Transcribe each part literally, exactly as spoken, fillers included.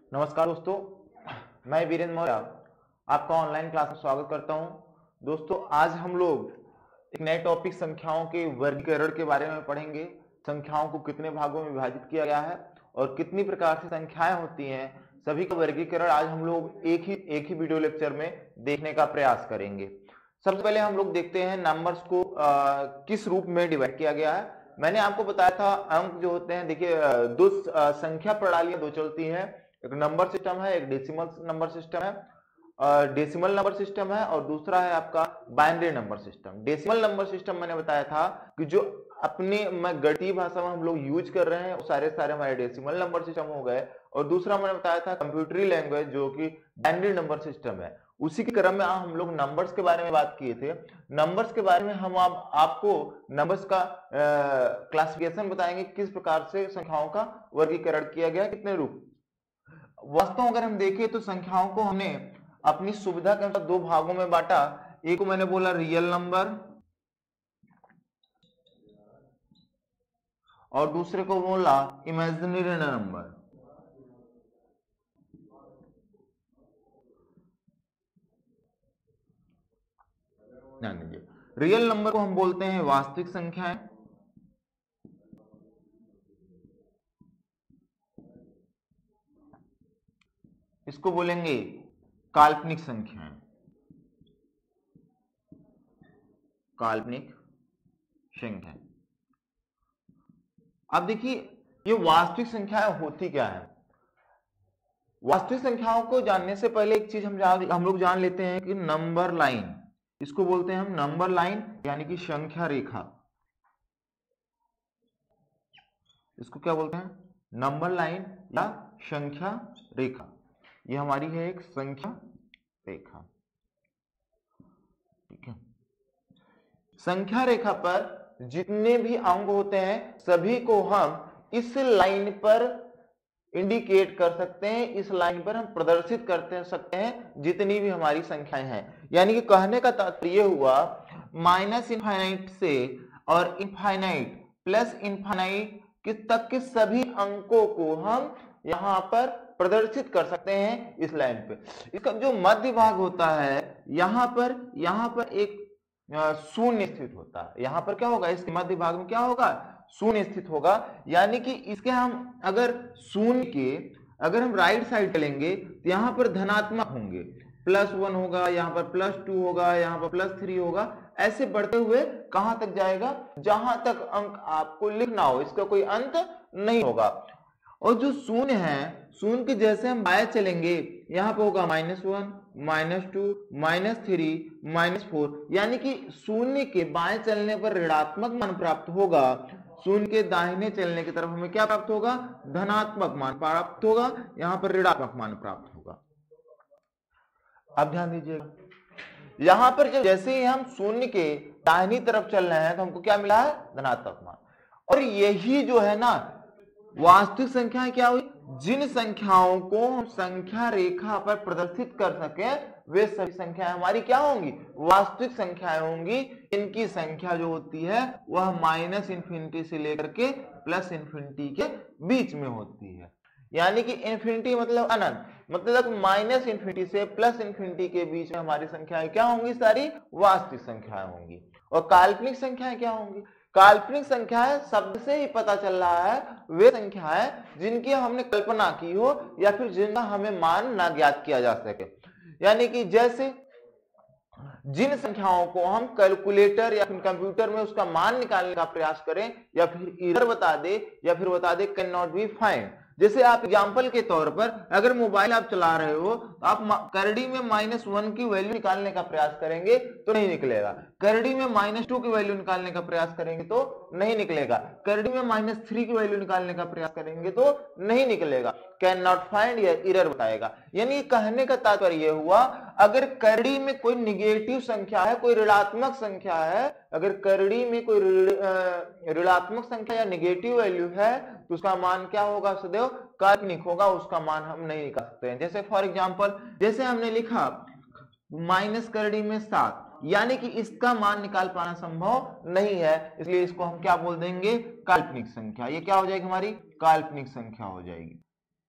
नमस्कार दोस्तों, मैं वीरेंद्र मौर्य आपका ऑनलाइन क्लास में स्वागत करता हूं। दोस्तों, आज हम लोग एक नए टॉपिक संख्याओं के वर्गीकरण के बारे में पढ़ेंगे। संख्याओं को कितने भागों में विभाजित किया गया है और कितनी प्रकार से संख्याएं होती हैं, सभी का वर्गीकरण आज हम लोग एक ही एक ही वीडियो लेक्चर में देखने का प्रयास करेंगे। सबसे पहले हम लोग देखते हैं नंबर्स को आ, किस रूप में डिवाइड किया गया है। मैंने आपको बताया था अंक जो होते हैं, देखिए दो संख्या प्रणालियां दो चलती हैं, एक नंबर सिस्टम है, एक डेसिमल नंबर सिस्टम है। डेसिमल नंबर सिस्टम है और दूसरा है आपका binary number system. Decimal number system मैंने बताया था कि जो अपने गणितीय भाषा में हम लोग यूज कर रहे हैं वो सारे सारे हमारे डेसिमल नंबर सिस्टम हो गए। और दूसरा मैंने बताया था कंप्यूटरी लैंग्वेज जो कि बाइनरी नंबर सिस्टम है। उसी के क्रम में हम लोग नंबर्स के बारे में बात किए थे। नंबर्स के बारे में हम आप, आपको नंबर्स का क्लासिफिकेशन बताएंगे, किस प्रकार से संख्याओं का वर्गीकरण किया गया, कितने रूप। वास्तव अगर हम देखें तो संख्याओं को हमने अपनी सुविधा के अनुसार दो भागों में बांटा। एक को मैंने बोला रियल नंबर और दूसरे को बोला इमेजिनरी नंबर। ध्यान दीजिए, रियल नंबर को हम बोलते हैं वास्तविक संख्याएं, इसको बोलेंगे काल्पनिक संख्याएं। काल्पनिक संख्याएं। अब देखिए ये वास्तविक संख्याएं होती क्या है। वास्तविक संख्याओं को जानने से पहले एक चीज हम हम लोग जान लेते हैं कि नंबर लाइन, इसको बोलते हैं हम नंबर लाइन यानी कि संख्या रेखा। इसको क्या बोलते हैं? नंबर लाइन या संख्या रेखा। ये हमारी है एक संख्या रेखा, ठीक है। संख्या रेखा पर जितने भी अंक होते हैं सभी को हम इस लाइन पर इंडिकेट कर सकते हैं, इस लाइन पर हम प्रदर्शित करते सकते हैं जितनी भी हमारी संख्याएं हैं। यानी कि कहने का तात्पर्य हुआ माइनस इनफाइनाइट से और इनफाइनाइट प्लस इनफाइनाइट तक के सभी अंकों को हम यहां पर प्रदर्शित कर सकते हैं इस लाइन पे। इसका जो मध्य भाग होता है यहां पर यहां पर एक शून्य स्थित होता है। यहां पर क्या होगा? इसके मध्य भाग में क्या होगा? शून्य स्थित होगा। यानी कि इसके हम अगर शून्य के अगर हम राइट साइड चलेंगे तो यहां पर धनात्मक होंगे, प्लस वन होगा, यहाँ पर प्लस टू होगा, यहाँ पर प्लस थ्री होगा, ऐसे बढ़ते हुए कहां तक जाएगा? जहां तक अंक आपको लिखना हो, इसका कोई अंत नहीं होगा। और जो शून्य है, शून्य के जैसे हम बाएं चलेंगे यहाँ पे होगा minus one, minus two, minus three, minus four. यानी कि शून्य के बाएं चलने पर ऋणात्मक मान प्राप्त होगा, शून्य के दाहिने चलने की तरफ हमें क्या प्राप्त होगा? धनात्मक मान प्राप्त होगा, यहाँ पर ऋणात्मक मान प्राप्त होगा। अब ध्यान दीजिएगा, यहां पर जब जैसे ही हम शून्य के दाहिनी तरफ चल रहे हैं तो हमको क्या मिला है? धनात्मक मान। और यही जो है ना वास्तविक संख्याएं क्या हुई? जिन संख्याओं को हम संख्या रेखा पर प्रदर्शित कर सके वे सभी संख्याएं हमारी क्या होंगी? वास्तविक संख्याएं होंगी। इनकी संख्या जो होती है वह माइनस इन्फिनिटी से लेकर के प्लस इन्फिनिटी के बीच में होती है। यानी कि इन्फिनिटी मतलब अनंत, मतलब माइनस इन्फिनिटी से प्लस इन्फिनिटी के बीच में हमारी संख्याएं क्या होंगी? सारी वास्तविक संख्याएं होंगी। और काल्पनिक संख्याएं क्या होंगी? काल्पनिक संख्याएं शब्द से ही पता चल रहा है वे संख्याएं जिनकी हमने कल्पना की हो या फिर जिनका हमें मान ना ज्ञात किया जा सके। यानी कि जैसे जिन संख्याओं को हम कैलकुलेटर या फिर कंप्यूटर में उसका मान निकालने का प्रयास करें या फिर एरर बता दे या फिर बता दे कैन नॉट बी फाइंड। जैसे आप एग्जाम्पल के तौर पर अगर मोबाइल आप चला रहे हो तो आप करड़ी में माइनस वन की वैल्यू निकालने का प्रयास करेंगे तो नहीं निकलेगा, करड़ी में माइनस टू की वैल्यू निकालने का प्रयास करेंगे तो नहीं निकलेगा, करड़ी में माइनस थ्री की वैल्यू निकालने का प्रयास करेंगे तो नहीं निकलेगा, कैन नॉट फाइंड या एरर बताएगा। यानी कहने का तात्पर्य यह हुआ अगर करड़ी में कोई निगेटिव संख्या है, कोई ऋणात्मक संख्या है, अगर करड़ी में कोई ऋणात्मक संख्या या निगेटिव वैल्यू है तो उसका मान क्या होगा? सदैव काल्पनिक होगा, उसका मान हम नहीं निकाल सकते हैं। जैसे फॉर एग्जांपल जैसे हमने लिखा माइनस करड़ी में सात, यानी कि इसका मान निकाल पाना संभव नहीं है, इसलिए इसको हम क्या बोल देंगे? काल्पनिक संख्या। ये क्या हो जाएगी? हमारी काल्पनिक संख्या हो जाएगी।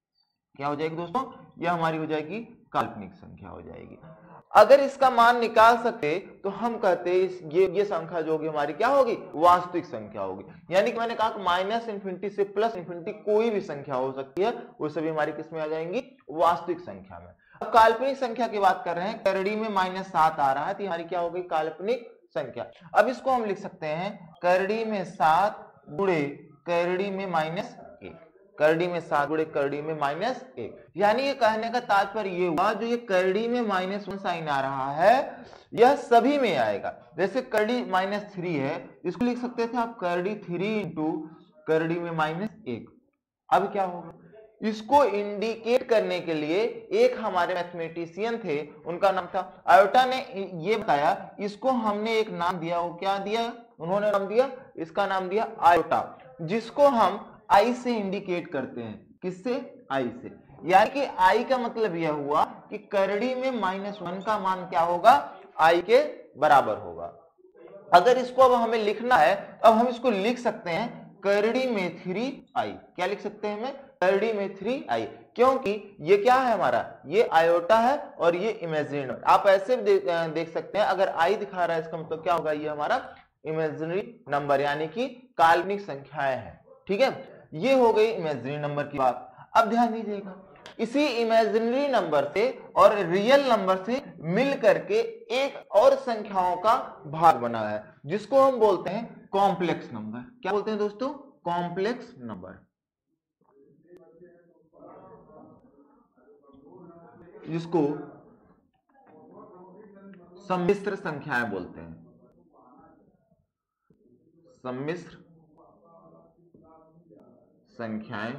क्या हो जाएगी दोस्तों, यह हमारी हो जाएगी काल्पनिक संख्या हो जाएगी। अगर इसका मान निकाल सके तो हम कहते हैं ये ये संख्या जो होगी हमारी क्या होगी, वास्तविक संख्या होगी। यानी कि मैंने कहा कि माइनस इन्फिनिटी से प्लस इन्फिनिटी कोई भी संख्या हो सकती है, वो सभी हमारी किस में आ जाएंगी, वास्तविक संख्या में। अब काल्पनिक संख्या की बात कर रहे हैं, करड़ी में माइनस सात आ रहा है तो हमारी क्या हो गई, काल्पनिक संख्या। अब इसको हम लिख सकते हैं करड़ी में सात गुणे करड़ी में माइनस एक, करड़ी में सात गुणे करड़ी में माइनस एक। यानी ये कहने का तात्पर्य ये हुआ, जो ये करड़ी में माइनस वन साइन आ रहा है यह सभी में आएगा। जैसे करड़ी माइनस थ्री है, इसको लिख सकते थे आप करड़ी थ्री इंटू करड़ी में माइनस एक। अब क्या होगा, इसको इंडिकेट करने के लिए एक हमारे मैथमेटिशियन थे, उनका नाम था आयोटा ने ये बताया, इसको हमने एक नाम दिया, वो क्या दिया उन्होंने नाम दिया, इसका नाम दिया आयोटा, जिसको हम आई से इंडिकेट करते हैं। किससे, आई से। यानी कि आई का मतलब यह हुआ कि करड़ी में माइनस वन का मान क्या होगा, आई के बराबर होगा। अगर इसको अब हमें लिखना है, अब हम इसको लिख सकते हैं करड़ी में थ्री आई। क्या लिख सकते हैं हमें, करड़ी में थ्री आई, क्योंकि ये क्या है हमारा, ये आयोटा है और ये इमेजिनरी नंबर। आप ऐसे भी दे, देख सकते हैं, अगर आई दिखा रहा है इसका मतलब क्या होगा, ये हमारा इमेजिनरी नंबर यानी कि काल्पनिक संख्याएं हैं। ठीक है, ये हो गई इमेजिनरी नंबर की बात। अब ध्यान दीजिएगा, इसी इमेजिनरी नंबर से और रियल नंबर से मिल करके एक और संख्याओं का भाग बना है, जिसको हम बोलते हैं कॉम्प्लेक्स नंबर। क्या बोलते हैं दोस्तों, कॉम्प्लेक्स नंबर, जिसको सम्मिश्र संख्याएं बोलते हैं, सम्मिश्र संख्याएं,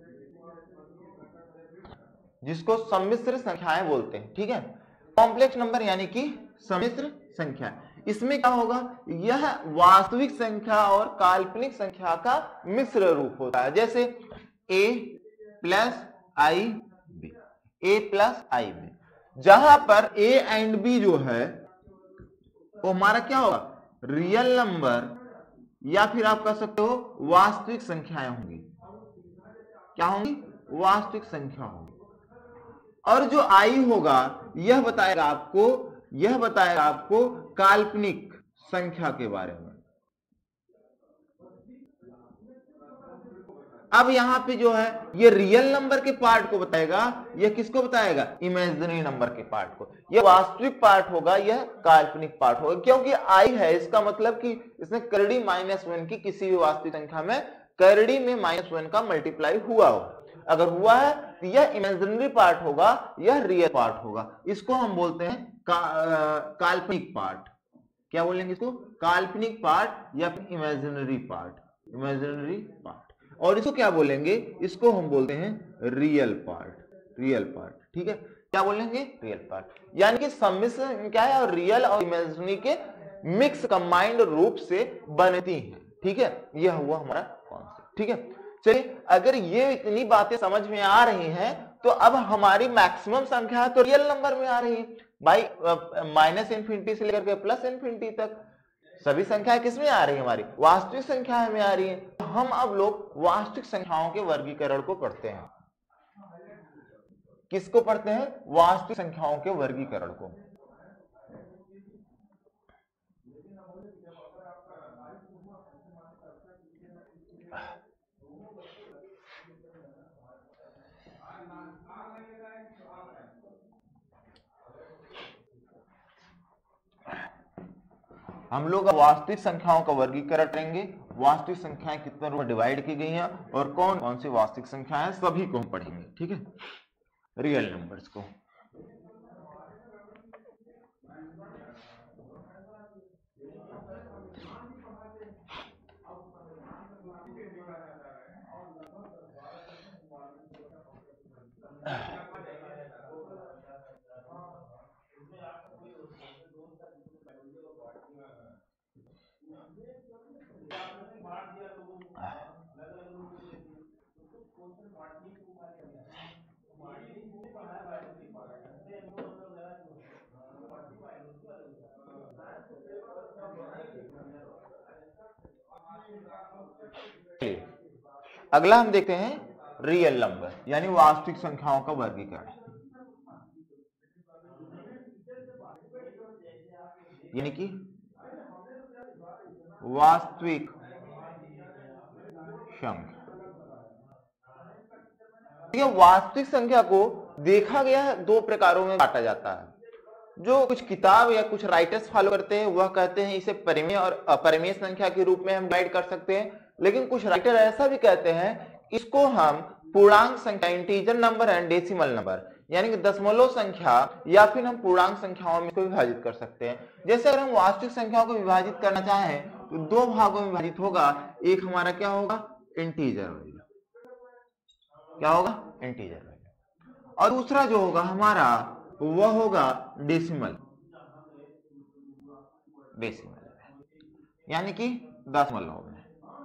जिसको सम्मिश्र संख्याएं बोलते हैं। ठीक है, कॉम्प्लेक्स नंबर यानी कि सम्मिश्र संख्या। इसमें क्या होगा, यह वास्तविक संख्या और काल्पनिक संख्या का मिश्र रूप होता है। जैसे a plus i b, a plus i b, जहां पर a एंड b जो है वो हमारा क्या होगा, रियल नंबर या फिर आप कह सकते हो वास्तविक संख्याएं होंगी। क्या होंगी, वास्तविक संख्या होंगी। और जो आई होगा यह बताएगा आपको, यह बताएगा आपको काल्पनिक संख्या के बारे में। अब यहां पे जो है ये रियल नंबर के पार्ट को बताएगा, यह किसको बताएगा, इमेजिनरी नंबर के पार्ट को। यह वास्तविक पार्ट होगा, यह काल्पनिक पार्ट होगा। क्योंकि आई है, इसका मतलब कि इसने करड़ी माइनस वन की किसी भी वास्तविक संख्या में करड़ी में माइनस वन का मल्टीप्लाई हुआ हो। अगर हुआ है तो यह इमेजिनरी पार्ट होगा, यह रियल पार्ट होगा। इसको हम बोलते हैं का, काल्पनिक पार्ट। क्या बोलेंगे इसको, काल्पनिक पार्ट या फिर इमेजिनरी पार्ट, इमेजिनरी पार्ट। और इसको क्या बोलेंगे, इसको हम बोलते हैं रियल पार्ट, रियल पार्ट। ठीक है, क्या बोलेंगे, रियल पार्ट। यानी कि सम्मिश्र क्या है, और रियल और इमेजिनरी के मिक्स कंबाइंड रूप से बनती हैं। ठीक है, यह हुआ हमारा कॉन्सेप्ट। ठीक है, चलिए अगर ये इतनी बातें समझ में आ रही हैं तो अब हमारी मैक्सिमम संख्या तो रियल नंबर में आ रही है भाई। माइनस इन्फिनिटी से लेकर के प्लस इन्फिनिटी तक सभी संख्याएं किस में आ रही है, हमारी वास्तविक संख्याएं में आ रही है। तो हम अब लोग वास्तविक संख्याओं के वर्गीकरण को पढ़ते हैं। किसको पढ़ते हैं, वास्तविक संख्याओं के वर्गीकरण को। हम लोग वास्तविक संख्याओं का वर्गीकरण करेंगे। वास्तविक संख्याएं कितने रूप में डिवाइड की गई हैं और कौन कौन सी वास्तविक संख्याएं, सभी को हम पढ़ेंगे। ठीक है, रियल नंबर्स को। अगला हम देखते हैं रियल नंबर, यानी वास्तविक संख्याओं का वर्गीकरण, यानी कि वास्तविक संख्या। वास्तविक संख्या को देखा गया है दो प्रकारों में बांटा जाता है। जो कुछ किताब या कुछ राइटर्स फॉलो करते हैं वह कहते हैं इसे परिमेय और अपरिमेय संख्या के रूप में हम डिवाइड कर सकते हैं, लेकिन कुछ राइटर ऐसा भी कहते हैं इसको हम पूर्णांक संख्या, integer number and decimal number, यानी कि दशमलव संख्या या फिर हम पूर्णांक संख्याओं में इसको विभाजित कर सकते हैं। जैसे अगर हम वास्तविक संख्याओं को विभाजित करना चाहें तो दो भागों में विभाजित होगा, एक हमारा क्या होगा इंटीजर वैल्यू, क्या होगा इंटीजर वैल्यू, और दूसरा जो होगा हमारा वह होगा डेसिमल, डेसिमल यानी कि दशमलव में,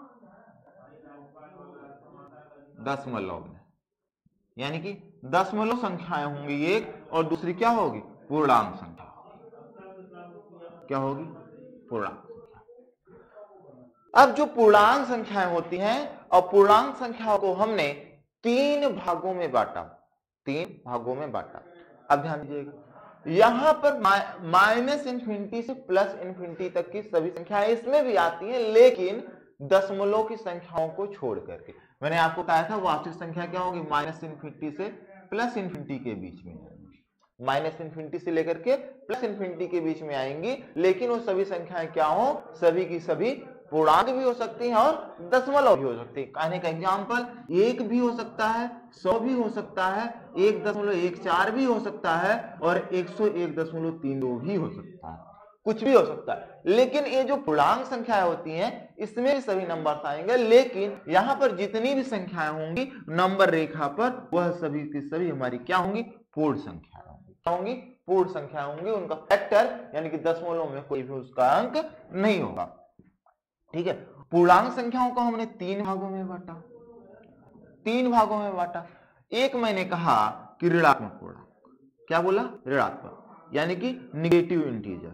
दशमलव में यानी कि दशमलव संख्याएं होंगी एक, और दूसरी क्या होगी पूर्णांक संख्या, क्या होगी पूर्णांक संख्या। अब जो पूर्णांक संख्याएं होती हैं और पूर्णांक संख्याओं को हमने तीन भागों में बांटा, तीन भागों में बांटा। अब ध्यान दीजिएगा यहां पर माइनस इंफिनिटी से प्लस इंफिनिटी तक की सभी संख्याएं इसमें भी आती हैं, लेकिन दशमलव की संख्याओं को छोड़ करके। मैंने आपको कहा था वास्तविक संख्या क्या होगी माइनस इंफिनिटी से प्लस इंफिनिटी के बीच में, माइनस इंफिनिटी से लेकर के प्लस इंफिनिटी के बीच में आएंगी, लेकिन वो सभी संख्याएं क्या हो, सभी की सभी पूर्णांक भी हो सकती हैं और दशमलव भी हो सकती है। कहने का एग्जाम्पल एक भी हो सकता है, सौ भी हो सकता है, एक दशमलव एक चार भी हो सकता है, और एक सौ एक दशमलव तीन दो भी हो सकता है, कुछ भी हो सकता है। लेकिन ये जो पूर्णांक संख्याएं होती हैं इसमें भी सभी नंबर आएंगे, लेकिन यहाँ पर जितनी भी संख्याएं होंगी नंबर रेखा पर वह सभी की सभी हमारी क्या होंगी पूर्ण संख्या होंगी, क्या होंगी पूर्ण संख्या होंगी। उनका फैक्टर यानी कि दशमलव में कोई भी उसका अंक नहीं होगा। ठीक है, पूर्णांक संख्याओं को हमने तीन भागों में बांटा, तीन भागों में बांटा। एक मैंने कहा कि ऋणात्मक पूर्णांक, क्या बोला ऋणात्मक यानी कि निगेटिव इंटीजर,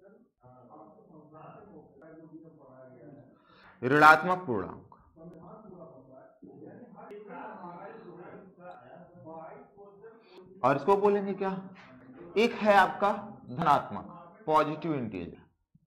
ऋणात्मक पूर्णांक, और इसको बोलेंगे क्या, एक है आपका धनात्मक पॉजिटिव इंटीजर,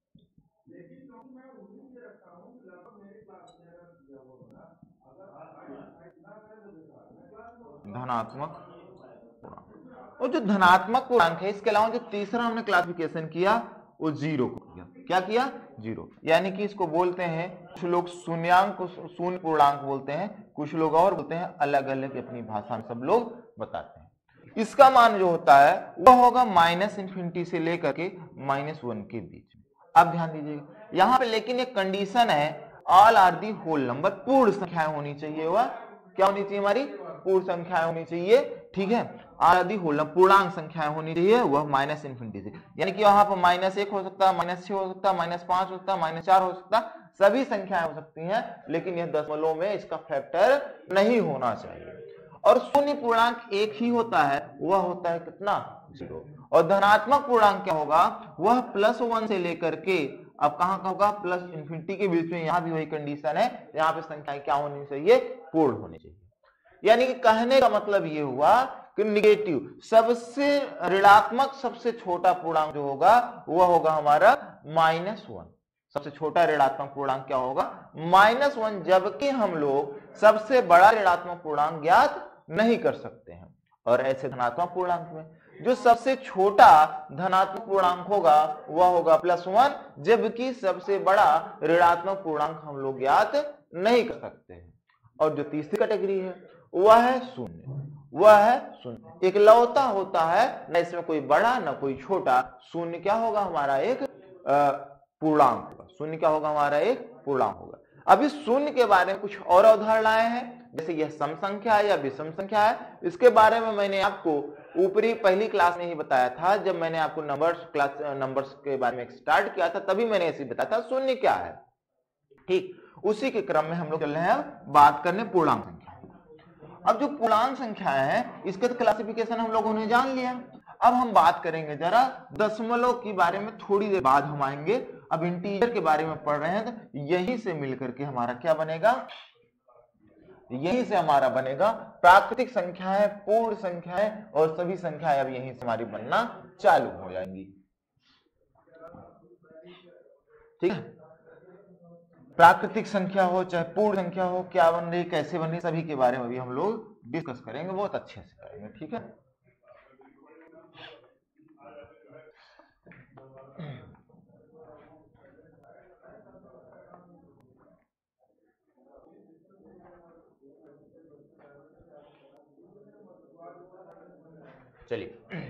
धनात्मक पूर्णांक। और जो धनात्मक पूर्णांक है इसके अलावा जो तीसरा हमने क्लासिफिकेशन किया वो जीरो को किया, क्या किया जीरो, यानी कि इसको बोलते हैं कुछ लोग शून्यांक को शून्य पूर्णांक बोलते हैं, कुछ लोग और बोलते हैं, अलग अलग अपनी भाषा में सब लोग बताते हैं। इसका मान जो होता है वह होगा माइनस इंफिनिटी से लेकर के माइनस वन के बीच में। अब ध्यान दीजिएगा यहाँ पे लेकिन एक कंडीशन है, all are the whole number, पूर्ण संख्याएं होनी चाहिए, वह क्या होनी चाहिए हमारी पूर्ण संख्याएं होनी चाहिए। ठीक है, आदि होल पूर्णांक संख्याएं होनी चाहिए, वह माइनस इंफिनिटी से, यानी कि वहां पर माइनस एक हो सकता है, माइनस छह हो सकता है, माइनस पांच हो सकता है, माइनस चार हो सकता है, सभी संख्याएं हो सकती हैं, लेकिन यह दशमलव में इसका फैक्टर नहीं होना चाहिए। और शून्य पूर्णांक एक ही होता है, वह होता है कितना जीरो। और धनात्मक पूर्णांक क्या होगा, वह प्लस वन से लेकर के अब कहां का होगा प्लस इंफिनिटी के बीच में, यहां भी वही कंडीशन है, यहाँ पे संख्याएं क्या होनी चाहिए पूर्ण होनी चाहिए। यानी कि कहने का मतलब ये हुआ कि निगेटिव सबसे ऋणात्मक सबसे छोटा पूर्णांक जो होगा वह होगा हमारा माइनस वन, सबसे छोटा ऋणात्मक पूर्णांक क्या होगा माइनस वन, जबकि हम लोग सबसे बड़ा ऋणात्मक पूर्णांक ज्ञात नहीं कर सकते हैं। और ऐसे धनात्मक पूर्णांक में जो सबसे छोटा धनात्मक पूर्णांक होगा वह होगा प्लस वन, जबकि सबसे बड़ा ऋणात्मक पूर्णांक हम लोग ज्ञात नहीं कर सकते हैं। और जो तीसरी कैटेगरी है वह है शून्य, वह है शून्य, इकलौता होता है, न इसमें कोई बड़ा न कोई छोटा, शून्य क्या होगा हमारा एक पूर्णांक होगा, शून्य क्या होगा हमारा एक पूर्णांक होगा। अभी शून्य के बारे में कुछ और अवधारणाएं हैं, जैसे यह सम संख्या है या विषम संख्या है, इसके बारे में मैंने आपको ऊपरी पहली क्लास में ही बताया था, जब मैंने आपको नंबर्स क्लास नंबर्स के बारे में स्टार्ट किया था तभी मैंने ऐसे बताया था शून्य क्या है। ठीक उसी के क्रम में हम लोग चल रहे हैं बात करने पूर्णांक संख्या। अब जो पूर्णांक संख्या है इसके तो क्लासिफिकेशन हम लोगों ने जान लिया, अब हम बात करेंगे जरा दशमलव के बारे में, थोड़ी देर बाद हम आएंगे। अब इंटीजर के बारे में पढ़ रहे हैं तो यही से मिलकर के हमारा क्या बनेगा यहीं से हमारा बनेगा प्राकृतिक संख्याएं, पूर्ण संख्याएं और सभी संख्याएं अब यहीं से हमारी बनना चालू हो जाएंगी। ठीक है, प्राकृतिक संख्या हो चाहे पूर्ण संख्या हो, क्या बन रही, कैसे बन रही, सभी के बारे में भी हम लोग डिस्कस करेंगे, बहुत अच्छे से करेंगे। ठीक है, चलिए।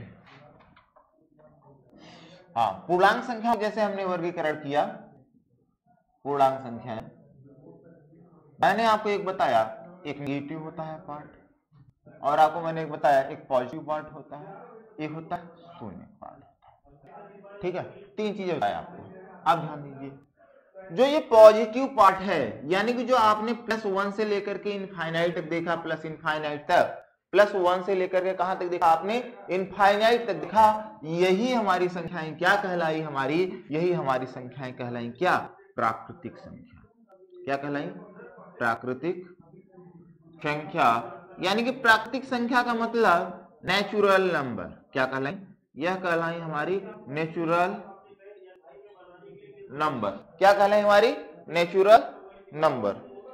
हाँ, पूर्णांक संख्या जैसे हमने वर्गीकरण किया, पूर्णांक संख्या है, मैंने आपको एक बताया एक नेगेटिव होता है पार्ट, और आपको मैंने एक बताया एक पॉजिटिव पार्ट होता है, एक होता है शून्य पार्ट होता है। ठीक है, तीन चीजें बताया आपको। आप ध्यान दीजिए, जो ये पॉजिटिव पार्ट है, यानी कि जो आपने प्लस वन से लेकर के इनफाइनाइट तक देखा, प्लस इनफाइनाइट तक, प्लस वन से लेकर के कहां तक देखा आपने, इनफाइनाइट तक देखा, यही हमारी संख्याएं क्या कहलाई, हमारी यही हमारी संख्याएं कहलाई क्या, प्राकृतिक संख्या। क्या कहलाई, प्राकृतिक संख्या। यानी कि प्राकृतिक संख्या का मतलब नेचुरल नंबर। क्या कहलाई, यह कहलाई हमारी नेचुरल नंबर। क्या कहलाई हमारी नेचुरल नंबर।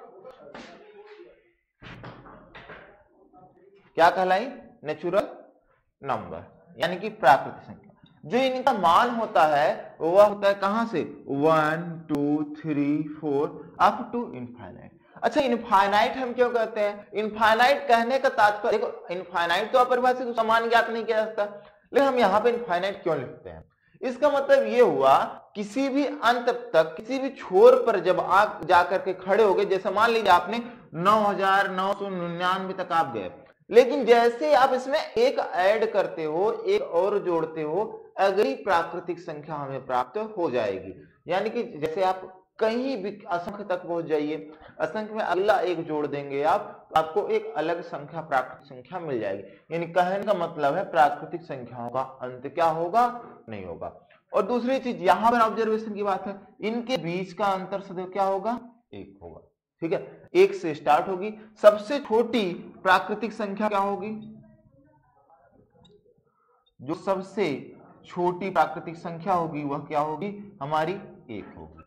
क्या कहलाई, नेचुरल नंबर, यानी कि प्राकृतिक संख्या। जो इनका मान होता है वह होता है कहां से, one two three four up to infinite. अच्छा, इनफाइनाइट हम क्यों कहते हैं, इनफाइनाइट कहने का तात्पर्य, देखो इनफाइनाइट तो अपरिभाषित उसका मान ज्ञात नहीं किया जा सकता, लेकिन हम यहाँ पे इनफाइनाइट क्यों लिखते हैं, इसका मतलब ये हुआ किसी भी अंत तक, किसी भी छोर पर जब आप जाकर के खड़े हो गए, जैसे मान लीजिए आपने नौ हजार नौ सौ निन्यानवे तक आप गए, लेकिन जैसे आप इसमें एक ऐड करते हो, एक और जोड़ते हो, अगली प्राकृतिक संख्या हमें प्राप्त हो जाएगी। यानी कि जैसे आप कहीं भी असंख्य तक पहुंच जाइए, असंख्य में अगला एक जोड़ देंगे आप, आपको एक अलग संख्या, प्राकृतिक संख्या मिल जाएगी। यानी कहने का मतलब है प्राकृतिक संख्याओं का अंत क्या होगा, नहीं होगा। और दूसरी चीज यहां पर ऑब्जर्वेशन की बात है, इनके बीच का अंतर सदैव क्या होगा, एक होगा। ठीक है, एक से स्टार्ट होगी। सबसे छोटी प्राकृतिक संख्या क्या होगी, जो सबसे छोटी प्राकृतिक संख्या होगी वह क्या होगी, हमारी एक होगी।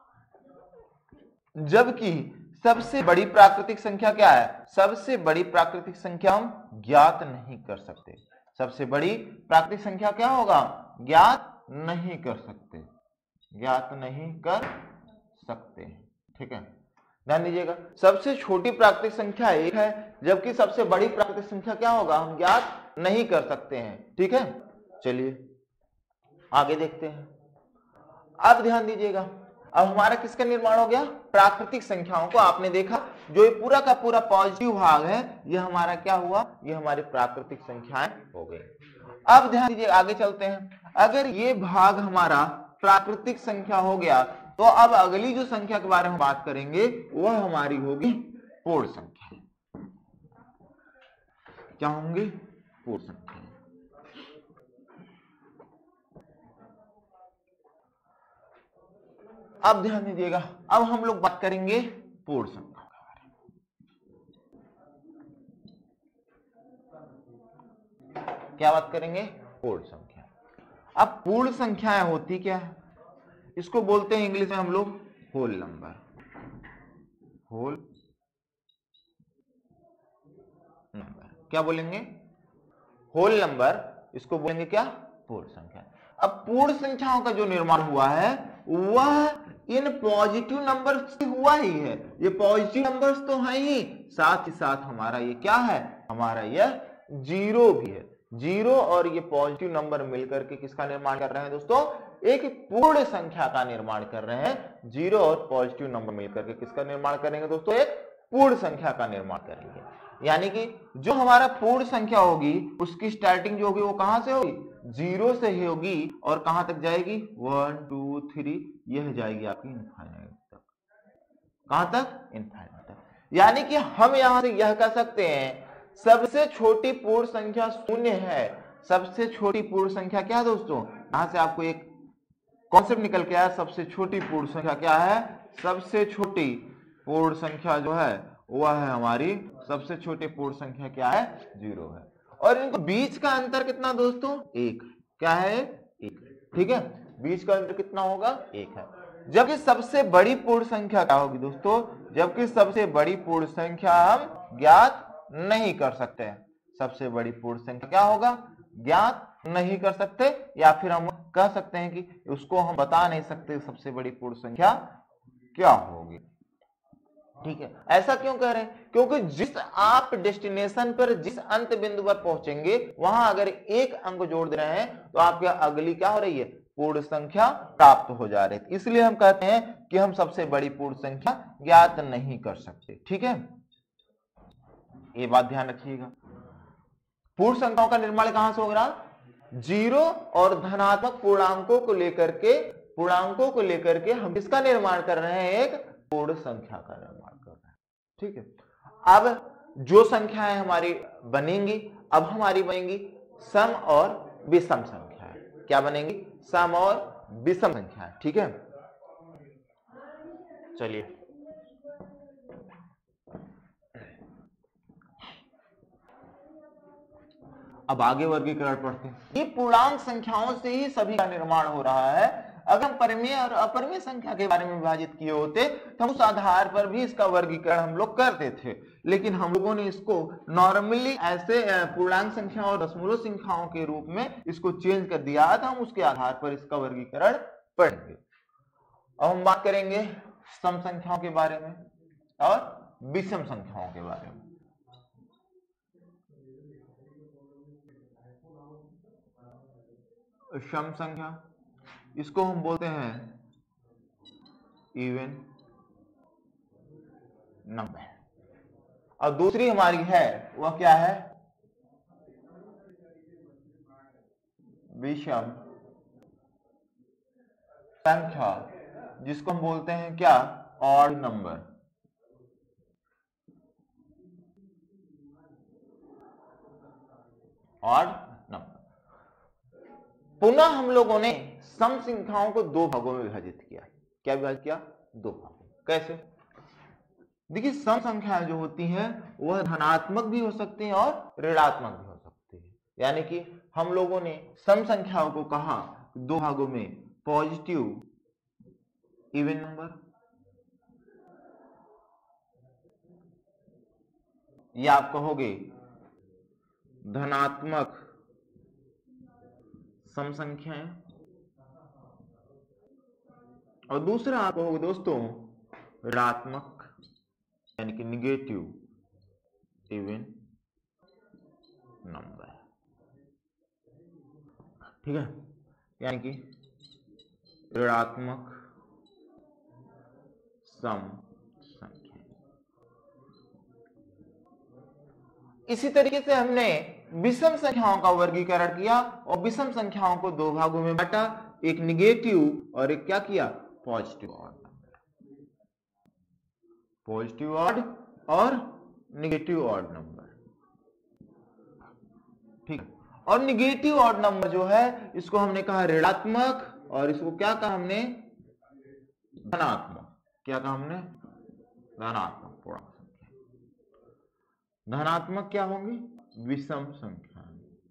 जबकि सबसे बड़ी प्राकृतिक संख्या क्या है, सबसे बड़ी प्राकृतिक संख्या हम ज्ञात नहीं कर सकते। सबसे बड़ी प्राकृतिक संख्या क्या होगा, ज्ञात नहीं कर सकते, ज्ञात नहीं कर सकते। ठीक है, ध्यान दीजिएगा, सबसे छोटी प्राकृतिक संख्या एक है, जबकि सबसे बड़ी प्राकृतिक संख्या क्या होगा, हम ज्ञात नहीं कर सकते हैं। ठीक है, चलिए आगे देखते हैं। अब ध्यान दीजिएगा, अब हमारा किसका निर्माण हो गया, प्राकृतिक संख्याओं को। आपने देखा जो ये पूरा का पूरा पॉजिटिव भाग है, यह हमारा क्या हुआ, ये हमारी प्राकृतिक संख्याएं हो गई। अब ध्यान दीजिए, आगे चलते हैं। अगर ये भाग हमारा प्राकृतिक संख्या हो गया, तो अब अगली जो संख्या के बारे में बात करेंगे वह हमारी होगी पूर्ण संख्या। क्या होंगी, पूर्ण संख्या। अब ध्यान दीजिएगा, अब हम लोग बात करेंगे पूर्ण संख्या के बारे में। क्या बात करेंगे, पूर्ण संख्या। अब पूर्ण संख्याएं होती क्या है, इसको बोलते हैं इंग्लिश में हम लोग होल नंबर। होल नंबर क्या बोलेंगे, होल नंबर, इसको बोलेंगे क्या, पूर्ण संख्या। अब पूर्ण संख्याओं का जो निर्माण हुआ है वह इन पॉजिटिव नंबर्स से हुआ ही है। ये पॉजिटिव नंबर्स तो है ही, साथ ही साथ हमारा ये क्या है, हमारा यह जीरो भी है। जीरो और ये पॉजिटिव नंबर मिलकर के किसका निर्माण कर रहे हैं दोस्तों, एक पूर्ण संख्या का निर्माण कर रहे हैं। जीरो और पॉजिटिव नंबर मिलकर के किसका निर्माण करेंगे दोस्तों, एक पूर्ण संख्या का निर्माण करेंगे। यानी कि जो हमारा पूर्ण संख्या होगी उसकी स्टार्टिंग जो होगी वो कहां से होगी, जीरो से ही होगी, और कहां तक जाएगी, वन टू थ्री, यह जाएगी आपकी इनफाइनाइट तक। कहां तक, इनफाइनाइट तक। यानी कि हम यहां से यह कह सकते हैं सबसे छोटी पूर्ण संख्या शून्य है। सबसे छोटी पूर्ण संख्या क्या है दोस्तों, यहां से आपको एक कॉन्सेप्ट निकल के आया, सबसे छोटी पूर्ण संख्या क्या है, सबसे छोटी पूर्ण संख्या जो है वह है हमारी सबसे छोटी पूर्ण संख्या क्या है, जीरो है। और इनको बीच का अंतर कितना दोस्तों, एक। क्या है, एक। ठीक है, बीच का अंतर कितना होगा, एक है। जबकि सबसे बड़ी पूर्ण संख्या क्या होगी दोस्तों, जबकि सबसे बड़ी पूर्ण संख्या हम ज्ञात नहीं कर सकते हैं। सबसे बड़ी पूर्ण संख्या क्या होगा, ज्ञात नहीं कर सकते, या फिर हम कह सकते हैं कि उसको हम बता नहीं सकते सबसे बड़ी पूर्ण संख्या क्या होगी। ठीक है, ऐसा क्यों कह रहे हैं, क्योंकि जिस आप डेस्टिनेशन पर, जिस अंत बिंदु पर पहुंचेंगे, वहां अगर एक अंक जोड़ दे रहे हैं तो आपके अगली क्या हो रही है, पूर्ण संख्या प्राप्त हो जा रही है। इसलिए हम कहते हैं कि हम सबसे बड़ी पूर्ण संख्या ज्ञात नहीं कर सकते। ठीक है, ये बात ध्यान रखिएगा। पूर्ण संख्याओं का निर्माण कहां से होगा, जीरो और धनात्मक पूर्णांकों को लेकर के, पूर्णांकों को लेकर के हम इसका निर्माण कर रहे हैं, एक पूर्ण संख्या का निर्माण कर रहे हैं। ठीक है, अब जो संख्याएं हमारी बनेंगी, अब हमारी बनेंगी सम और विषम संख्याएं। क्या बनेंगी, सम और विषम संख्याएं। ठीक है, चलिए अब आगे वर्गीकरण पढ़ते हैं। ये पूर्णांक संख्याओं से ही सभी का निर्माण हो रहा है। अगर हम परिमेय और अपरिमेय संख्या के बारे में विभाजित किए होते तो हम उस आधार पर भी इसका वर्गीकरण हम लोग करते थे, लेकिन हम लोगों ने इसको नॉर्मली ऐसे पूर्णांक संख्या और दशमलव संख्याओं के रूप में इसको चेंज कर दिया था। हम उसके आधार पर इसका वर्गीकरण पढ़ेंगे। अब हम बात करेंगे सम संख्याओं के बारे में और विषम संख्याओं के बारे में। सम संख्या, इसको हम बोलते हैं इवन नंबर, और दूसरी हमारी है वह क्या है, विषम संख्या, जिसको हम बोलते हैं क्या, ऑड नंबर। Odd number. पुनः हम लोगों ने सम संख्याओं को दो भागों में विभाजित किया। क्या विभाजित किया, दो भागों। कैसे, देखिए सम संख्याएं जो होती हैं वह धनात्मक भी हो सकती हैं और ऋणात्मक भी हो सकती है। यानी कि हम लोगों ने सम संख्याओं को कहा दो भागों में, पॉजिटिव इवन नंबर, या आप कहोगे धनात्मक सम संख्याएं, और दूसरा आप कहोगे दोस्तों ऋणात्मक यानी कि निगेटिव इवन नंबर। ठीक है, यानी कि ऋणात्मक सम संख्या। इसी तरीके से हमने विषम संख्याओं का वर्गीकरण किया और विषम संख्याओं को दो भागों में बांटा, एक निगेटिव और एक क्या किया, positive odd number. Positive odd और निगेटिव ऑड नंबर। ठीक है, और निगेटिव ऑड नंबर जो है इसको हमने कहा ऋणात्मक, और इसको क्या कहा हमने, धनात्मक। क्या कहा हमने, धनात्मक पूर्णांक संख्या। धनात्मक क्या होंगी, विषम संख्या।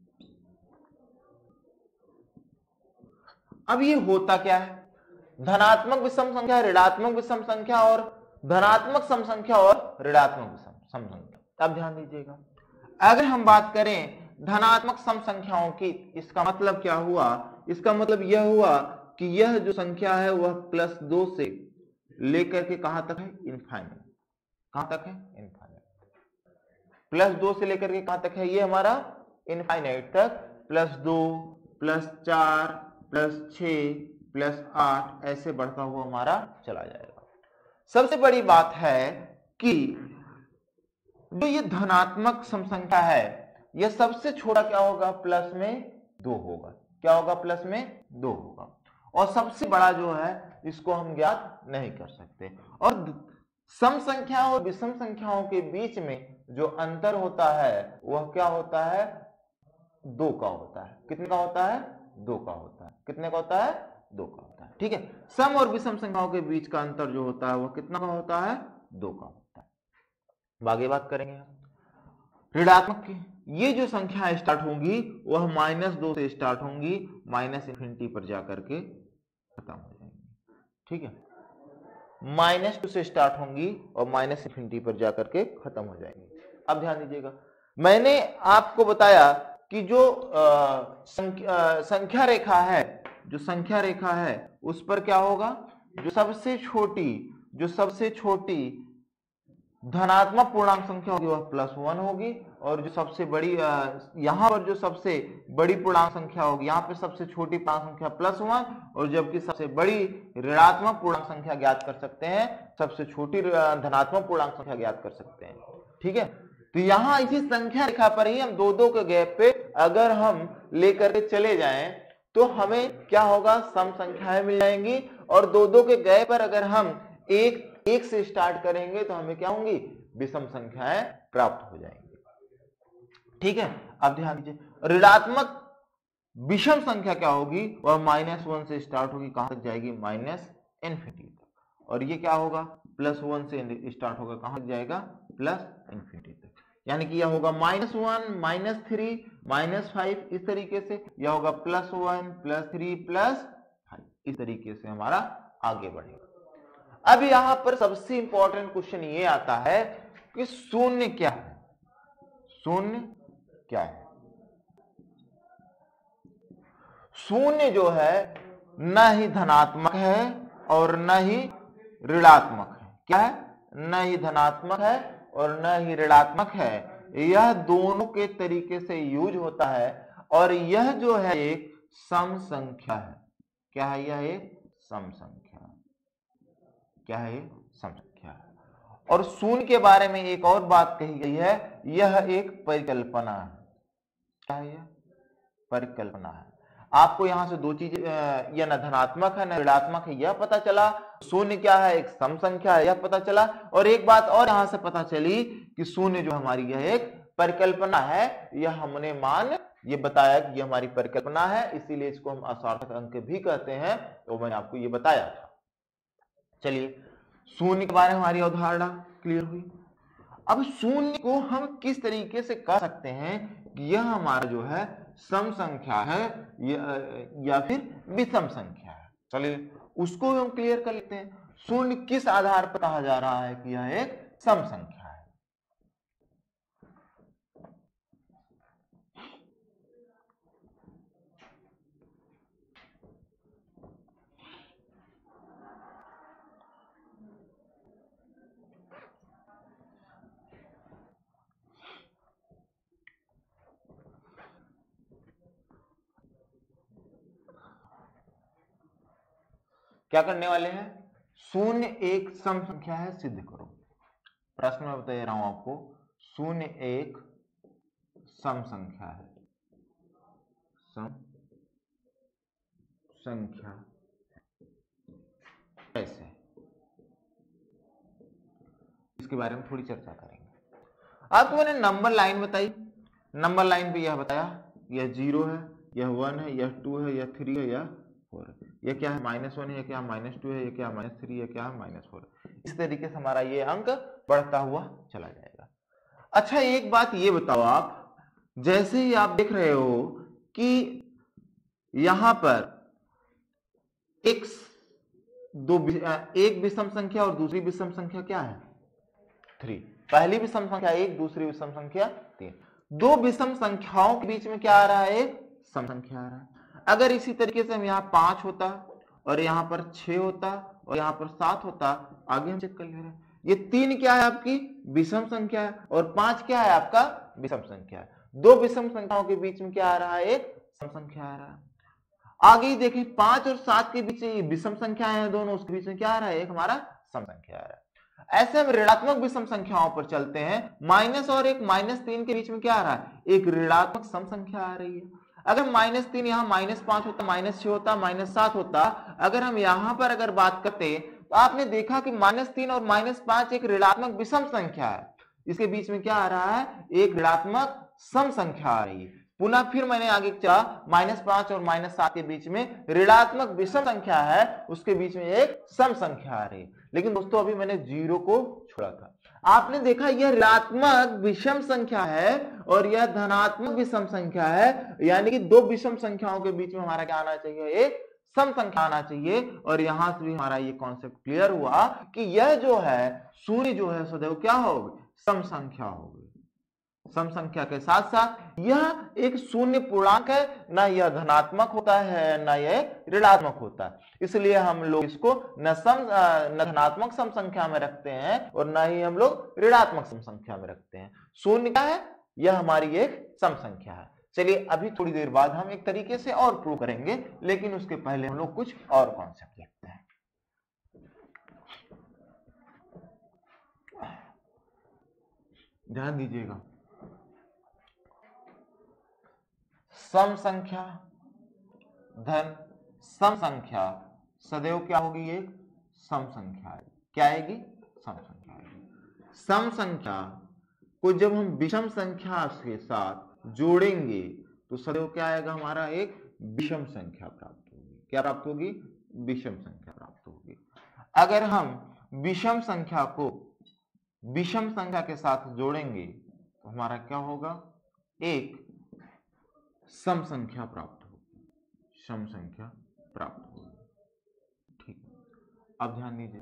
अब ये होता क्या है, धनात्मक विषम संख्या, ऋणात्मक विषम संख्या और धनात्मक सम संख्या और ऋणात्मक विषम सम संख्या। अब ध्यान दीजिएगा, अगर हम बात करें धनात्मक सम संख्याओं की, इसका मतलब क्या हुआ, इसका मतलब यह हुआ कि यह जो संख्या है वह प्लस दो से लेकर के कहां तक है, इनफाइनाइट। कहां तक है, इनफाइनाइट। प्लस दो से लेकर के कहां तक है, ये हमारा इनफाइनाइट तक, प्लस दो, प्लस चार, प्लस छह, प्लस आठ, ऐसे बढ़ता हुआ हमारा चला जाएगा। सबसे बड़ी बात है कि जो ये धनात्मक सम संख्या है यह सबसे छोटा क्या होगा, प्लस में दो होगा। क्या होगा, प्लस में दो होगा। और सबसे बड़ा जो है इसको हम ज्ञात नहीं कर सकते। और सम संख्या और विषम संख्याओं के बीच में जो अंतर होता है वह क्या होता है, दो का होता है। कितने का होता है, दो का होता है। कितने का होता है, दो का होता है। ठीक है, सम और विषम संख्याओं के बीच का अंतर जो होता है वह कितना का होता है, दो का होता है। आगे बात करेंगे। ऋणात्मक की ये जो संख्या स्टार्ट होंगी वह माइनस दो से स्टार्ट होंगी, माइनस इन्फिनिटी पर जाकर के खत्म हो जाएंगी। ठीक है, माइनस टू से स्टार्ट होंगी और माइनस इन्फिनिटी पर जाकर के खत्म हो जाएंगी। अब ध्यान दीजिएगा, मैंने आपको बताया कि जो आ, संख्या, संख्या रेखा है, जो संख्या रेखा है उस पर क्या होगा, जो सबसे छोटी जो सबसे छोटी धनात्मक पूर्णांक संख्या होगी वह प्लस वन होगी, और जो सबसे बड़ी यहाँ पर जो सबसे बड़ी पूर्णांक संख्या होगी, यहाँ पे सबसे छोटी पूर्णांक संख्या प्लस वन, और जबकि सबसे बड़ी ऋणात्मक पूर्णांक संख्या ज्ञात कर सकते हैं, सबसे छोटी धनात्मक पूर्णांक संख्या ज्ञात कर सकते हैं। ठीक है, तो यहाँ इसी संख्या रेखा पर ही हम दो दो के गैप पे अगर हम लेकर के चले जाएं तो हमें क्या होगा, सम संख्याएं मिल जाएंगी, और दो दो के गैप पर अगर हम एक एक से स्टार्ट करेंगे तो हमें क्या होंगी, विषम संख्याएं प्राप्त हो जाएंगी। ठीक है, अब ध्यान दीजिए, ऋणात्मक विषम संख्या क्या होगी, वह माइनस वन से स्टार्ट होगी, कहां तक जाएगी, माइनस इन्फिनिटी तक, और ये क्या होगा, प्लस वन से स्टार्ट होगा, कहां तक जाएगा, प्लस इन्फिनिटी तक। यानी कि यह होगा minus one, minus three, minus five, इस तरीके से यह होगा plus one, plus three, plus five, इस तरीके से हमारा आगे बढ़ेगा। अब यहां पर सबसे इंपॉर्टेंट क्वेश्चन ये आता है कि शून्य क्या है, शून्य क्या है। शून्य जो है न ही धनात्मक है और न ही ऋणात्मक है। क्या है, न ही धनात्मक है और न ही ऋणात्मक है, यह दोनों के तरीके से यूज होता है, और यह जो है एक सम संख्या है। क्या है, यह एक सम संख्या, क्या है, सम संख्या है। और शून्य के बारे में एक और बात कही गई है, यह एक परिकल्पना है। क्या है, यह परिकल्पना है। आपको यहां से दो चीज, यह न धनात्मक है न ऋणात्मक है यह पता चला, शून्य क्या है, एक सम संख्या है यह पता चला, और एक बात और यहां से पता चली कि शून्य जो हमारी यह एक परिकल्पना है। यह हमने मान ये बताया कि यह हमारी परिकल्पना है, इसीलिए इसको हम असार्थक अंक भी कहते हैं, तो मैंने आपको ये बताया था। चलिए, शून्य के बारे में हमारी अवधारणा क्लियर हुई। अब शून्य को हम किस तरीके से कह सकते हैं कि यह हमारा जो है सम संख्या है या, या फिर विषम संख्या है। चलिए उसको हम क्लियर कर लेते हैं। शून्य किस आधार पर कहा जा रहा है कि यह एक सम संख्या है। क्या करने वाले हैं, शून्य एक सम संख्या है सिद्ध करो। प्रश्न में बता रहा हूं आपको, शून्य एक सम संख्या है, सम संख्या कैसे, इसके बारे में थोड़ी चर्चा करेंगे। आपको मैंने नंबर लाइन बताई, नंबर लाइन पे यह बताया यह जीरो है, यह वन है, यह टू है, यह थ्री है, यह फोर है, यह क्या है माइनस वन है, यह क्या माइनस टू है, यह क्या माइनस थ्री है, क्या है माइनस फोर है। इस तरीके से हमारा ये अंक बढ़ता हुआ चला जाएगा। अच्छा एक बात ये बताओ आप, जैसे ही आप देख रहे हो कि यहां पर एक दो एक विषम संख्या और दूसरी विषम संख्या क्या है, थ्री। पहली विषम संख्या एक, दूसरी विषम संख्या तीन। दो विषम संख्याओं के बीच में क्या आ रहा है, एक सम संख्या आ रहा है। अगर इसी तरीके से हम यहाँ पांच होता और यहाँ पर छह होता और यहाँ पर सात होता, आगे हम चेक कर ले रहे हैं, ये तीन क्या है आपकी विषम संख्या है और पांच क्या है आपका विषम संख्या है। दो विषम संख्याओं के बीच में क्या आ रहा है, एक सम संख्या आ रहा है। आगे ही देखें, पांच और सात के बीच ये विषम संख्याएं हैं दोनों, उसके बीच में क्या आ रहा है, एक हमारा सम संख्या आ रहा है। ऐसे हम ऋणात्मक विषम संख्याओं पर चलते हैं, माइनस और एक माइनस तीन के बीच में क्या आ रहा है, एक ऋणात्मक सम संख्या आ रही है। अगर माइनस तीन यहाँ माइनस पांच होता, माइनस छह होता, माइनस सात होता, अगर हम यहां पर अगर बात करते तो आपने देखा कि माइनस तीन और माइनस पांच एक ऋणात्मक विषम संख्या है, इसके बीच में क्या आ रहा है, एक ऋणात्मक सम संख्या आ रही है। पुनः फिर मैंने आगे चला, माइनस पांच और माइनस सात के बीच में ऋणात्मक विषम संख्या है, उसके बीच में एक सम संख्या आ रही है। लेकिन दोस्तों अभी मैंने जीरो को छोड़ा था। आपने देखा यह ऋणात्मक विषम संख्या है और यह धनात्मक विषम संख्या है, यानी कि दो विषम संख्याओं के बीच में हमारा क्या आना चाहिए, एक सम संख्या आना चाहिए। और यहां से भी हमारा ये कॉन्सेप्ट क्लियर हुआ कि यह जो है शून्य जो है सदैव क्या होगी, सम संख्या होगी। सम संख्या के साथ साथ यह एक शून्य पूर्णांक है, ना यह धनात्मक होता है ना यह ऋणात्मक होता है, इसलिए हम लोग इसको न सम न धनात्मक सम संख्या में रखते हैं और ना ही हम लोग ऋणात्मक सम संख्या में रखते हैं। शून्य क्या है, यह हमारी एक सम संख्या है। चलिए अभी थोड़ी देर बाद हम एक तरीके से और प्रूव करेंगे, लेकिन उसके पहले हम लोग कुछ और कॉन्सेप्ट देखते हैं। ध्यान दीजिएगा, सम संख्या धन सम संख्या सदैव क्या होगी, एक सम संख्या है। क्या आएगी, सम संख्या आएगी। सम संख्या को जब हम विषम संख्या के साथ जोड़ेंगे तो सदैव क्या आएगा, हमारा एक विषम संख्या प्राप्त होगी। क्या प्राप्त होगी, विषम संख्या प्राप्त होगी। अगर हम विषम संख्या को विषम संख्या के साथ जोड़ेंगे तो हमारा क्या होगा, एक सम संख्या प्राप्त होगी, सम संख्या प्राप्त होगी। ठीक, अब ध्यान दीजिए,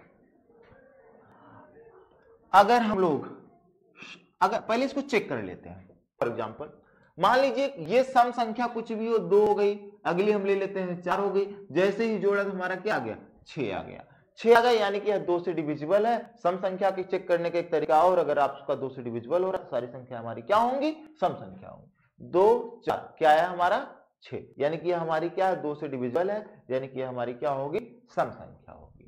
अगर हम लोग अगर पहले इसको चेक कर लेते हैं। फॉर एग्जांपल मान लीजिए ये सम संख्या कुछ भी हो, दो हो गई, अगली हम ले लेते हैं चार हो गई, जैसे ही जोड़ा तो हमारा क्या आ गया, छह आ गया। छह आ गया यानी कि यह दो से डिविजिबल है। सम संख्या की चेक करने का एक तरीका और, अगर आपका दो से डिविजिबल हो रहा है सारी संख्या हमारी क्या होंगी, सम संख्या होंगी। दो चार क्या है हमारा, छह, यानी कि हमारी क्या है, दो से डिविजिबल है, यानी कि हमारी क्या होगी, सम संख्या होगी।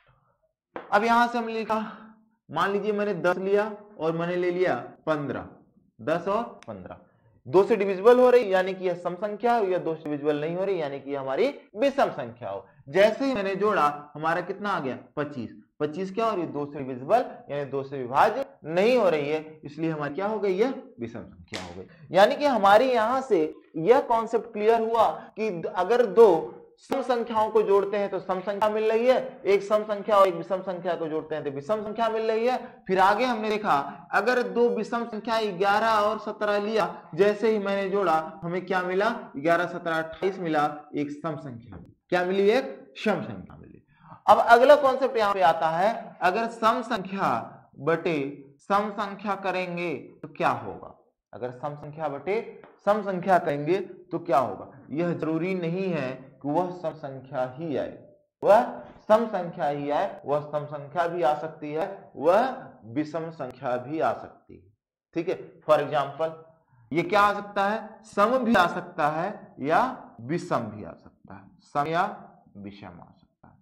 अब यहां से हम लिखा, मान लीजिए मैंने दस लिया और मैंने ले लिया पंद्रह, दस और पंद्रह, दो से डिविजिबल हो रही यानी कि यह सम संख्या हो, या दो से डिविजिबल नहीं हो रही यानी कि हमारी विषम संख्या हो। जैसे ही मैंने जोड़ा हमारा कितना आ गया, पच्चीस। पच्चीस क्या हो रही है, दो से डिविजिबल यानी दो से विभाज्य नहीं हो रही है, इसलिए हमारी क्या हो गई, यह विषम संख्या हो गई। यानी कि हमारी यहां से यह कॉन्सेप्ट क्लियर हुआ कि अगर दो सम संख्याओं को जोड़ते हैं तो सम संख्या मिल रही है, एक सम संख्या और एक विषम संख्या को जोड़ते हैं तो विषम संख्या मिल रही है। फिर आगे हमने देखा अगर दो विषम संख्या ग्यारह और सत्रह लिया, जैसे ही मैंने जोड़ा हमें क्या मिला, ग्यारह सत्रह अट्ठाईस मिला, एक सम संख्या क्या मिली, एक सम संख्या मिली। अब अगला कॉन्सेप्ट यहाँ पे आता है, अगर सम संख्या बटे सम संख्या करेंगे तो क्या होगा। अगर सम संख्या बटे सम संख्या करेंगे तो क्या होगा। यह जरूरी नहीं है कि वह सम संख्या ही आए, वह सम संख्या ही आए, वह सम संख्या भी आ सकती है, वह विषम संख्या भी आ सकती है। ठीक है, फॉर एग्जाम्पल ये क्या आ सकता है, सम भी आ सकता है या विषम भी आ सकता है, सम या विषम आ सकता है।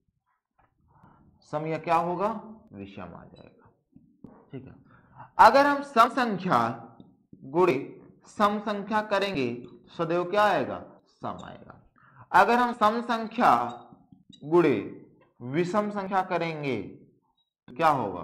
सम या क्या होगा, विषम आ जाएगा। ठीक है, अगर हम सम संख्या गुणे सम संख्या करेंगे सदैव क्या आएगा, सम आएगा। अगर हम सम संख्या गुणे विषम संख्या करेंगे तो क्या होगा,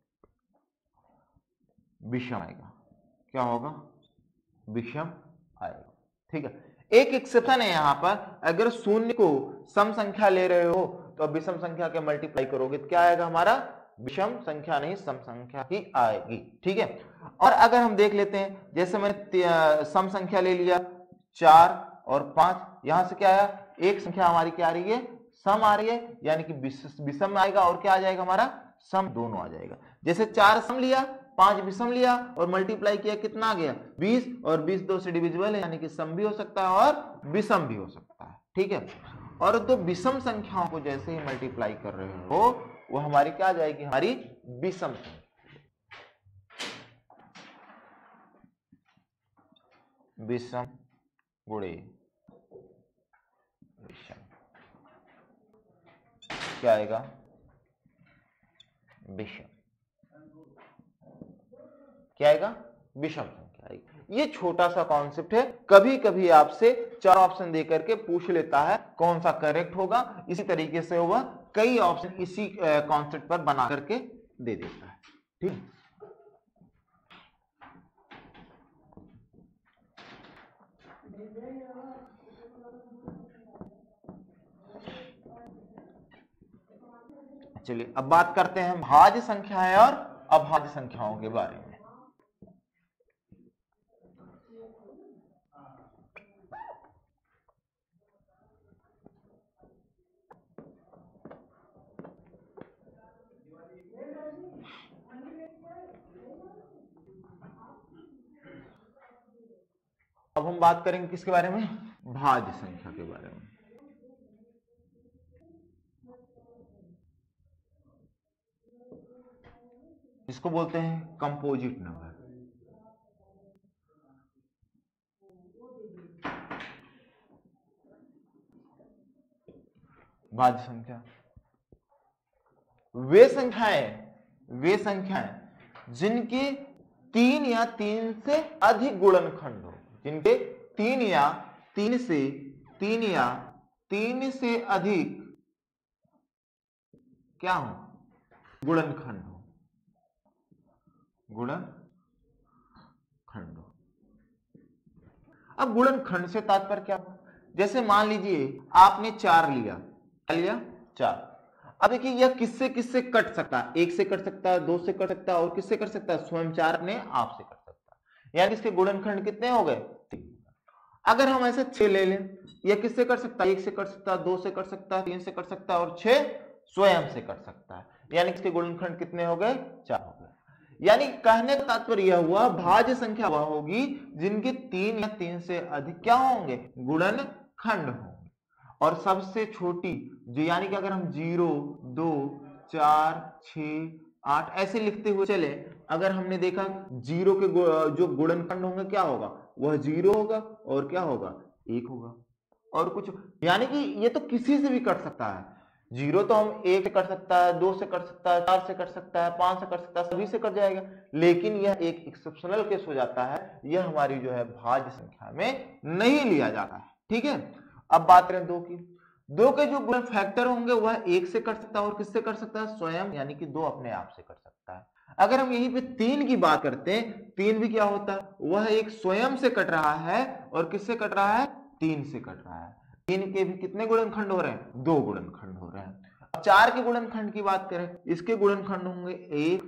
विषम आएगा। क्या होगा, विषम आएगा। ठीक है, एक एक्सेप्शन है यहां पर, अगर शून्य को सम संख्या ले रहे हो तो अब विषम संख्या के मल्टीप्लाई करोगे तो क्या आएगा हमारा, विषम संख्या नहीं सम संख्या ही आएगी। ठीक है, और अगर हम देख लेते हैं, जैसे मैंने सम संख्या ले लिया चार और पांच, यहां से क्या आया, एक संख्या हमारी क्या आ रही है, सम आ रही है, यानी कि विषम आएगा और क्या आ जाएगा हमारा, सम दोनों आ जाएगा। जैसे चार सम लिया, पांच विषम लिया और मल्टीप्लाई किया, कितना आ गया, बीस, और बीस दो से डिविजिबल है यानी कि सम भी हो सकता है और विषम भी हो सकता है। ठीक है, और दो विषम संख्याओं को जैसे ही मल्टीप्लाई कर रहे हो वो हमारी क्या आ जाएगी, हमारी विषम संख्या। विषम गुणे विषम क्या आएगा, विषम। क्या आएगा, विषम संख्या आएगी। ये छोटा सा कॉन्सेप्ट है, कभी कभी आपसे चार ऑप्शन देकर के पूछ लेता है कौन सा करेक्ट होगा, इसी तरीके से वह कई ऑप्शन इसी कॉन्सेप्ट पर बना करके दे देता है। ठीक है, चलिए अब बात करते हैं भाज्य संख्याएं और अभाज्य संख्याओं के बारे में। अब हम बात करेंगे किसके बारे में? भाज्य संख्या के बारे में। इसको बोलते हैं कंपोजिट नंबर। भाज्य संख्या वे संख्याएं वे संख्याएं जिनके तीन या तीन से अधिक गुणनखंड हो, जिनके तीन या तीन से तीन या तीन से अधिक क्या हो? गुणनखंड हो, गुणनखंड हो। अब गुणनखंड से तात्पर्य क्या हो? जैसे मान लीजिए आपने चार लिया, क्या लिया? चार। अब देखिए यह किससे किससे कट सकता है? एक से कट सकता है, दो से कट सकता है, और किससे कट सकता है? स्वयं चार अपने आप से कट सकता है। यानी इसके गुणनखंड कितने हो गए? तीन। अगर हम ऐसे छह ले लें, यह किससे कट सकता है? एक से कट सकता है, दो से कट सकता है, तीन से कट सकता है, और छह स्वयं से कट सकता है। यानी इसके गुणनखंड कितने हो गए? चार हो गए। यानी कहने का तात्पर्य यह हुआ भाज्य संख्या वह होगी जिनके तीन या तीन से अधिक क्या होंगे? गुणनखंड होंगे। और सबसे छोटी जो, यानी कि अगर हम जीरो, दो, चार, छह, आठ ऐसे लिखते हुए चले, अगर हमने देखा जीरो के जो गुणनखंड होंगे क्या होगा? वह जीरो होगा, और क्या होगा? एक होगा, और कुछ। यानी कि ये तो किसी से भी कट सकता है। जीरो तो हम एक से कट सकता है, दो से कट सकता है, चार से कट सकता है, पांच से कट सकता है, सभी से कट जाएगा। लेकिन यह एक एक्सेप्शनल केस हो जाता है, यह हमारी जो है भाज्य संख्या में नहीं लिया जाता है। ठीक है। अब बात करें दो की। दो के जो गुणन फैक्टर होंगे वह एक से कट सकता है, और किससे कट सकता है? स्वयं, यानी कि दो अपने आप से कट सकता है। अगर हम यहीं पे तीन की बात करते हैं, तीन भी क्या होता है? वह एक स्वयं से कट रहा है, और किससे कट रहा है? तीन से कट रहा है। तीन के भी कितने गुणनखंड हो रहे हैं? दो गुणनखंड हो रहे हैं। अब चार के गुणनखंड की बात करें, इसके गुणनखंड होंगे एक,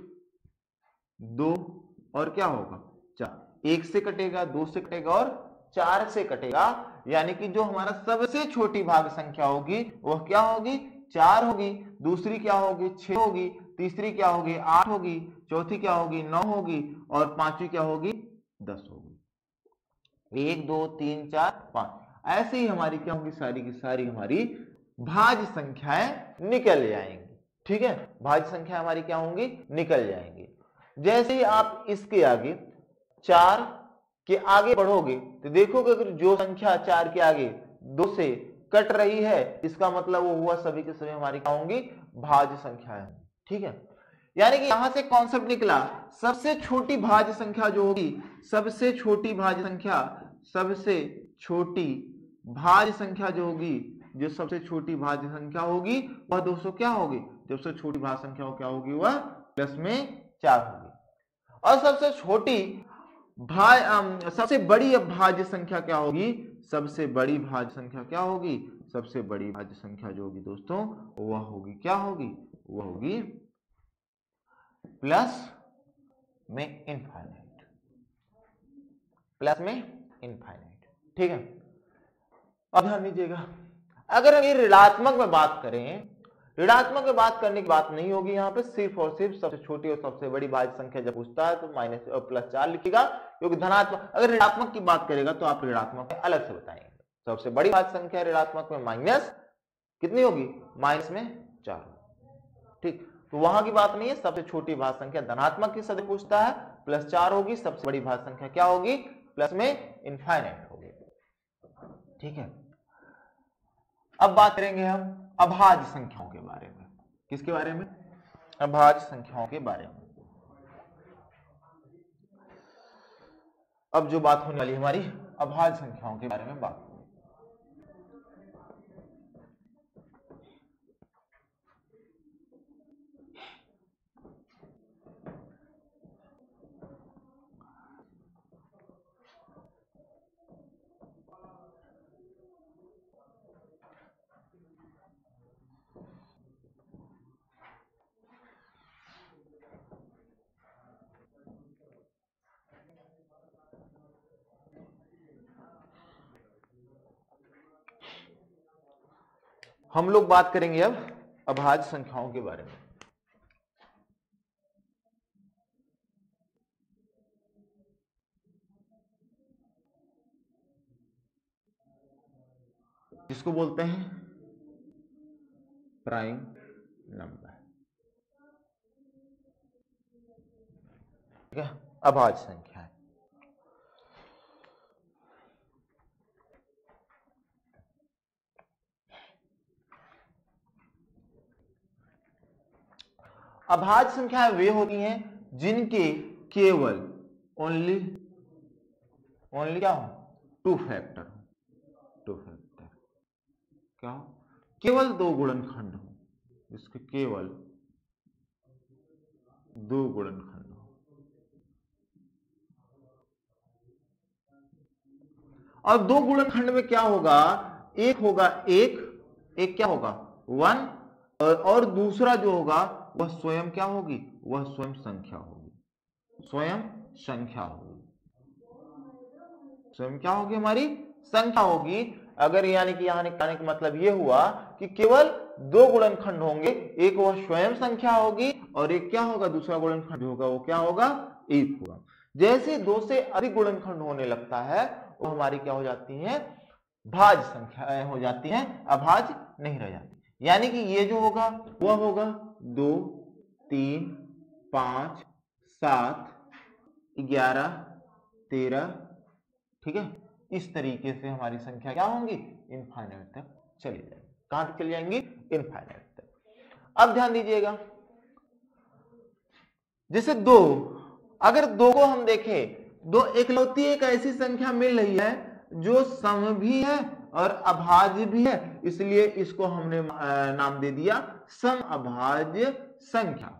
दो, और क्या होगा? चार। एक से कटेगा, दो से कटेगा, और चार से कटेगा। यानी कि जो हमारा सबसे छोटी भाज्य संख्या होगी वह क्या होगी? चार होगी। दूसरी क्या होगी? छह होगी। तीसरी क्या होगी? आठ होगी। चौथी क्या होगी? नौ होगी। और पांचवी क्या होगी? दस होगी। एक, दो, तीन, चार, पांच, ऐसे ही हमारी क्या होगी? सारी की सारी हमारी भाज्य संख्याएं निकल जाएंगी। ठीक है। भाज्य संख्या हमारी क्या होंगी? निकल जाएंगी। जैसे ही आप इसके आगे चार के आगे बढ़ोगे तो देखोगे अगर जो संख्या चार के आगे दो से कट रही है, इसका मतलब वो हुआ सभी के सभी हमारी क्या होंगी? भाज्य संख्याएं। ठीक है। यानी कि यहां से कॉन्सेप्ट निकला, सबसे छोटी भाज्य संख्या जो होगी, सबसे छोटी भाज्य संख्या सबसे छोटी भाज्य संख्या जो होगी, जो सबसे छोटी भाज्य संख्या होगी वह दोस्तों क्या होगी? जो सबसे छोटी भाज्य संख्या क्या होगी? वह प्लस में चार होगी। और सबसे छोटी भाज्य सबसे बड़ी भाज्य संख्या क्या होगी? सबसे बड़ी भाज्य संख्या क्या होगी? सबसे बड़ी भाज्य संख्या जो होगी दोस्तों वह होगी क्या होगी? वह होगी प्लस में इनफाइनाइट। प्लस में इनफाइनाइट। ठीक है। अब ध्यान दीजिएगा, अगर हम ये ऋणात्मक में बात करें, ऋणात्मक में बात करने की बात नहीं होगी यहाँ पे, सिर्फ और सिर्फ सबसे छोटी और सबसे बड़ी भाज्य संख्या जब पूछता है तो माइनस और प्लस चार लिखेगा, क्योंकि धनात्मक अगर ऋणात्मक की बात करेगा तो आप ऋणात्मक में अलग से बताएंगे। सबसे बड़ी भाज्य संख्या ऋणात्मक में माइनस कितनी होगी? माइनस में चार। ठीक। तो वहां की बात नहीं है, सबसे छोटी भाज्य संख्या धनात्मक की सदैव पूछता है, प्लस चार होगी। सबसे बड़ी भाज्य संख्या क्या होगी? प्लस में इनफाइनाइट होगी। ठीक है। अब बात करेंगे हम अभाज्य संख्याओं के बारे में। किसके बारे में? अभाज्य संख्याओं के बारे में। अब जो बात होने वाली हमारी अभाज्य संख्याओं के बारे में बात। हम लोग बात करेंगे अब अभाज्य संख्याओं के बारे में। जिसको बोलते हैं प्राइम नंबर, ठीक है, अभाज्य संख्या है। अभाज्य संख्याएं वे होती हैं जिनके केवल ओनली ओनली क्या हो, टू फैक्टर हो, टू फैक्टर क्या हो, केवल दो गुणनखंड हो, इसके केवल दो गुणनखंड हो। और दो गुणनखंड में क्या होगा, एक होगा एक एक क्या होगा वन, और, और दूसरा जो होगा वह स्वयं क्या होगी, वह स्वयं संख्या होगी, स्वयं संख्या होगी, स्वयं क्या होगी, हमारी संख्या होगी। अगर यानी कि यहां कहने का मतलब यह हुआ कि केवल दो गुणनखंड होंगे, एक वह स्वयं संख्या होगी और एक क्या होगा, दूसरा गुणनखंड होगा वो क्या होगा, एक होगा। जैसे दो से अधिक गुणनखंड होने लगता है वो हमारी क्या हो जाती है, भाज्य संख्याएं हो जाती हैं, अभाज्य नहीं रह जाती। यानी कि ये जो होगा वह होगा दो, तीन, पांच, सात, ग्यारह, तेरह, ठीक है। इस तरीके से हमारी संख्या क्या होंगी, इनफाइनाइट तक चली जाएगी। कहां तक चली जाएंगी, इनफाइनाइट तक। अब ध्यान दीजिएगा, जैसे दो, अगर दो को हम देखें, दो इकलौती एक ऐसी संख्या मिल रही है जो सम भी है और अभाज्य भी है, इसलिए इसको हमने नाम दे दिया सम अभाज्य संख्या।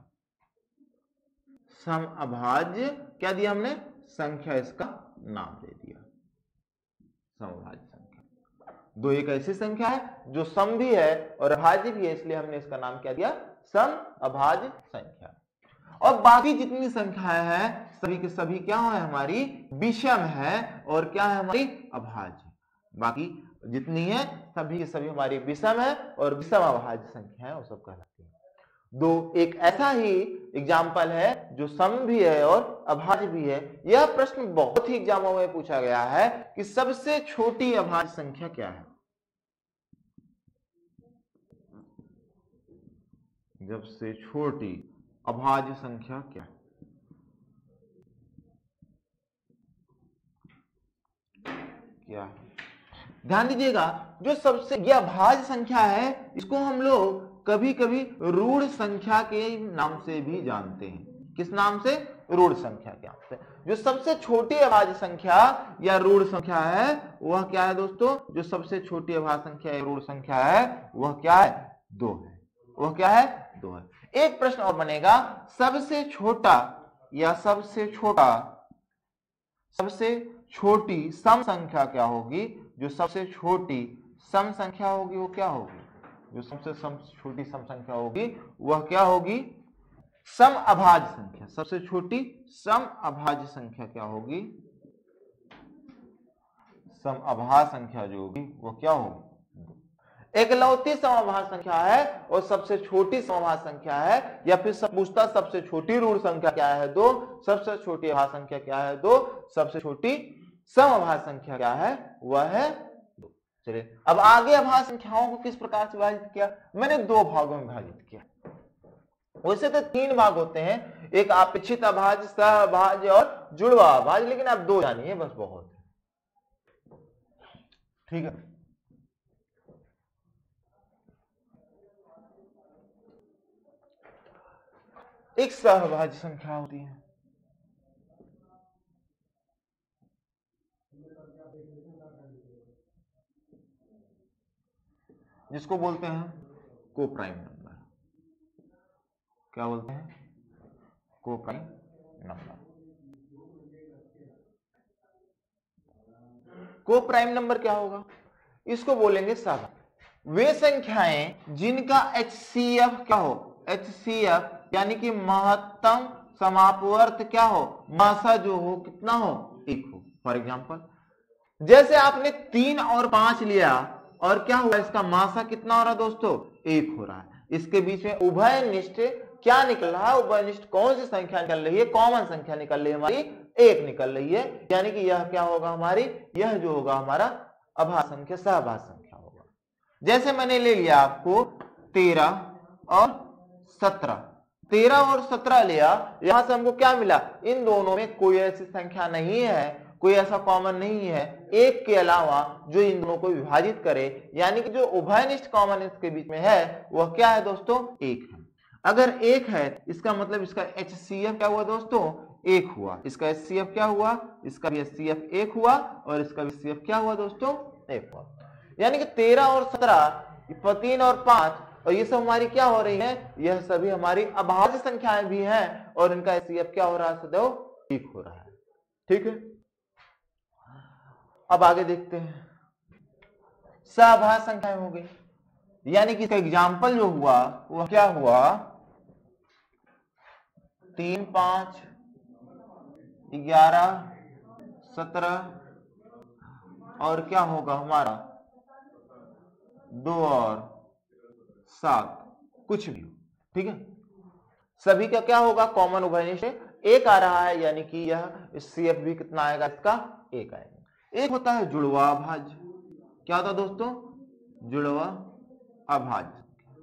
सम अभाज्य क्या दिया हमने, संख्या, इसका नाम दे दिया समभाज्य संख्या। दो एक ऐसी संख्या है जो सम भी है और अभाज्य भी है, इसलिए हमने इसका नाम क्या दिया, सम अभाज्य संख्या। और बाकी जितनी संख्याएं हैं सभी के सभी क्या है, हमारी विषम है और क्या है, हमारी अभाज्य। बाकी जितनी है सभी के सभी हमारी विषम है और विषम अभाज्य संख्या है, वो सब कहलाती है। दो एक ऐसा ही एग्जाम्पल है जो सम भी है और अभाज्य भी है। यह प्रश्न बहुत ही एग्जामों में पूछा गया है कि सबसे छोटी अभाज्य संख्या क्या है। सबसे छोटी अभाज्य संख्या क्या है, क्या है? ध्यान दीजिएगा, जो सबसे यह अभाज्य संख्या है इसको हम लोग कभी कभी ऋण संख्या के नाम से भी जानते हैं। किस नाम से, ऋण संख्या के नाम से। जो सबसे छोटी अभाज्य संख्या या ऋण संख्या है वह क्या है दोस्तों, जो सबसे छोटी अभाज्य संख्या या ऋण संख्या है वह क्या है, दो है। वह क्या है, दो है। एक प्रश्न और बनेगा, सबसे छोटा या सबसे छोटा सबसे छोटी सम संख्या क्या होगी। जो सबसे छोटी सम संख्या होगी वो क्या होगी, जो सबसे सम छोटी सम संख्या होगी वह क्या होगी, सम अभाज्य संख्या। सबसे छोटी सम अभाज्य संख्या क्या होगी, सम अभाज्य संख्या जो होगी वो क्या होगी, एकलौती समअभाज्य संख्या है और सबसे छोटी समअभाज्य संख्या है। या फिर सब पूछता सबसे छोटी ऋण संख्या क्या है, दो। सबसे छोटी अभाज्य संख्या क्या है, दो। सबसे छोटी समअभाज्य संख्या क्या है, वह है दो। चलिए अब आगे अभाज्य संख्याओं को किस प्रकार से विभाजित किया, मैंने दो भागों में विभाजित किया। वैसे तो तीन भाग होते हैं, एक अपेक्षित अभाज्य, सहअभाज्य और जुड़वा अभाज्य, लेकिन आप दो जानिए बस बहुत है, ठीक है। एक सहअभाज्य संख्या होती है, जिसको बोलते हैं कोप्राइम नंबर। क्या बोलते हैं, कोप्राइम नंबर। कोप्राइम नंबर क्या होगा, इसको बोलेंगे सहअभाज्य। वे संख्याएं जिनका एच सी एफ क्या हो, एच सी एफ यानी कि महत्तम समापवर्त क्या हो, मासा जो हो कितना हो, एक हो। फॉर एग्जाम्पल जैसे आपने तीन और पांच लिया और क्या हुआ, इसका मासा कितना हो रहा है दोस्तों, एक हो रहा है। इसके बीच में उभयनिष्ठ क्या निकल रहा है, उभयनिष्ठ कौन सी संख्या निकल रही है, कॉमन संख्या निकल रही है हमारी, एक निकल रही है। यानी कि यह क्या होगा हमारी, यह जो होगा हमारा अभाज्य संख्या सहभाज्य संख्या होगा। जैसे मैंने ले लिया आपको तेरह और सत्रह, तेरह और सत्रह लिया, यहां से हमको क्या मिला, इन दोनों में कोई ऐसी संख्या नहीं है, कोई ऐसा कॉमन नहीं है एक के अलावा जो इन दोनों को विभाजित करे। यानी कि जो उभयनिष्ठ कॉमन इसके बीच में है वह क्या है दोस्तों, एक है। अगर एक है इसका मतलब इसका एच सी एफ क्या हुआ दोस्तों, एक हुआ। इसका एच सी एफ क्या हुआ, इसका भी एच सी एफ एक हुआ और इसका भी सी एफ क्या हुआ दोस्तों, एक हुआ। यानी कि तेरह और सत्रह, तीन और पांच, और ये सब हमारी क्या हो रही है, यह सभी हमारी अभाज्य संख्याएं भी हैं और इनका एच सी एफ क्या हो रहा है, सदैव एक हो रहा है। ठीक है, अब आगे देखते हैं, सहभाज्य संख्याएं हो गई। यानी कि इसका एग्जाम्पल जो हुआ वह क्या हुआ, तीन पांच ग्यारह सत्रह और क्या होगा हमारा दो और सात, कुछ भी। ठीक है, सभी का क्या होगा, कॉमन उभयनिष्ठ एक आ रहा है, यानी कि यह सी एफ भी कितना आएगा, इसका एक आएगा। एक होता है जुड़वा अभाज्य, क्या होता है दोस्तों, जुड़वा अभाज्य।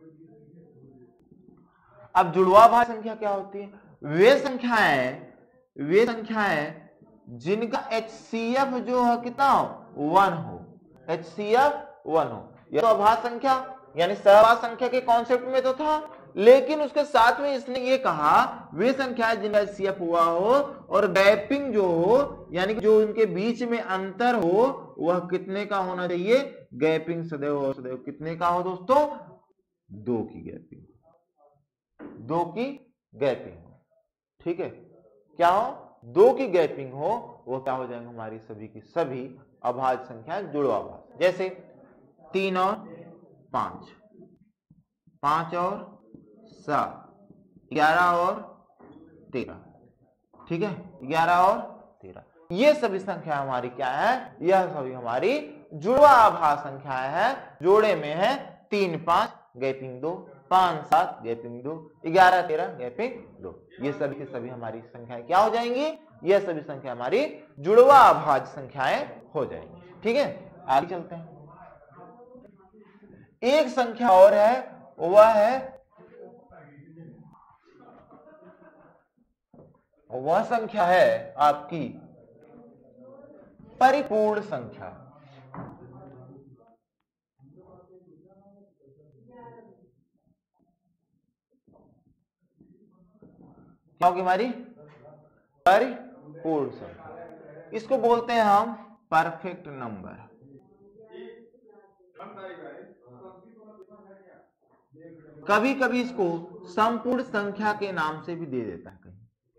अब जुड़वा अभाज्य संख्या क्या होती है, वे संख्याएं वे संख्याएं जिनका एच सी एफ जो है कितना हो, वन हो, एच सी एफ वन हो। यह तो अभाज्य संख्या यानी सहभाज्य संख्या के कॉन्सेप्ट में तो था, लेकिन उसके साथ में इसने ये कहा वे संख्याएं जिनका एच सी एफ हुआ हो और गैपिंग जो हो, यानी कि जो इनके बीच में अंतर हो वह कितने का होना चाहिए, गैपिंग सदैव और सदैव कितने का हो दोस्तों, दो की गैपिंग, दो की गैपिंग हो। ठीक है, क्या हो, दो की गैपिंग हो, वो क्या हो जाएंगे हमारी सभी की सभी अभाज्य संख्याएं जुड़वा अभाज्य। जैसे तीन और पांच, पांच और सात, ग्यारह और तेरह। ठीक है, ग्यारह और तेरह, ये सभी संख्या हमारी क्या है, यह सभी हमारी जुड़वा अभाज्य संख्याएं हैं। जोड़े में है तीन पांच गैपिंग दो, पांच सात गैपिंग दो, ग्यारह तेरह गैपिंग दो, ये सभी की सभी हमारी संख्याएं क्या हो जाएंगी, यह सभी संख्या हमारी जुड़वा अभाज्य संख्याएं हो जाएंगी। ठीक है, आगे चलते हैं। एक संख्या और है, वह है वह संख्या है आपकी परिपूर्ण संख्या। क्या होगी हमारी परिपूर्ण संख्या, इसको बोलते हैं हम परफेक्ट नंबर। कभी कभी इसको संपूर्ण संख्या के नाम से भी दे देता है, कहीं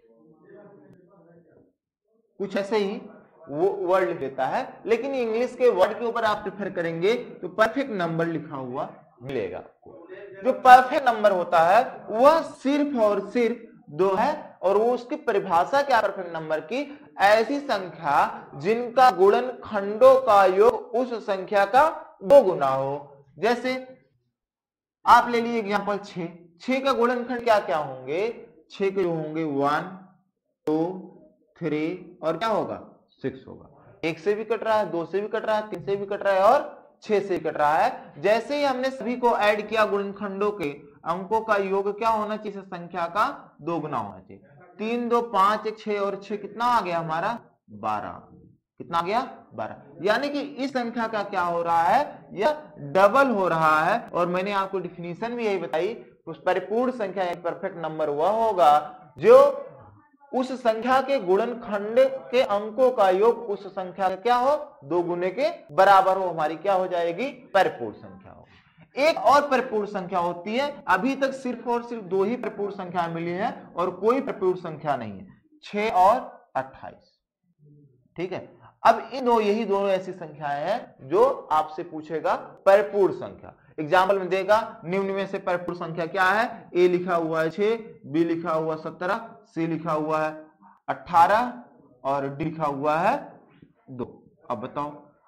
कुछ ऐसे ही वो वर्ड लिख देता है, लेकिन इंग्लिश के वर्ड के ऊपर आप प्रेफर करेंगे तो परफेक्ट नंबर लिखा हुआ मिलेगा आपको। जो परफेक्ट नंबर होता है वह सिर्फ और सिर्फ दो है, और वो उसकी परिभाषा क्या परफेक्ट नंबर की, ऐसी संख्या जिनका गुणनखंडों का योग उस संख्या का दो गुना हो। जैसे आप ले लीजिए एग्जांपल छह, छह का गुणनखंड क्या क्या होंगे, छह के जो होंगे वन टू थ्री और क्या होगा सिक्स होगा। एक से भी कट रहा है, दो से भी कट रहा है, तीन से भी कट रहा है और छह से कट रहा है। जैसे ही हमने सभी को ऐड किया, गुणनखंडों के अंकों का योग क्या होना चाहिए, संख्या का दो गुना होना चाहिए। तीन दो पांच, एक छह और छह कितना आ गया हमारा बारह, कितना आ गया बारह। यानी कि इस संख्या का क्या हो रहा है, यह डबल हो रहा है। और मैंने आपको डिफिनीशन भी यही बताई, उस परिपूर्ण संख्या एक परफेक्ट नंबर वह होगा जो उस संख्या के गुणनखंड के अंकों का योग उस संख्या का क्या हो, दो गुने के बराबर हो, हमारी क्या हो जाएगी, परिपूर्ण संख्या हो। एक और परिपूर्ण संख्या होती है, अभी तक सिर्फ और सिर्फ दो ही परिपूर्ण संख्या मिली है और कोई परिपूर्ण संख्या नहीं है, छह और अट्ठाईस। ठीक है, अब इन दो यही दोनों ऐसी संख्याएं हैं जो आपसे पूछेगा परिपूर्ण संख्या। एग्जाम्पल में देगा, निम्न में से परिपूर्ण संख्या क्या है, ए लिखा हुआ है छह, बी लिखा हुआ सत्रह, सी लिखा हुआ है अठारह और डी लिखा हुआ है दो। अब बताओ,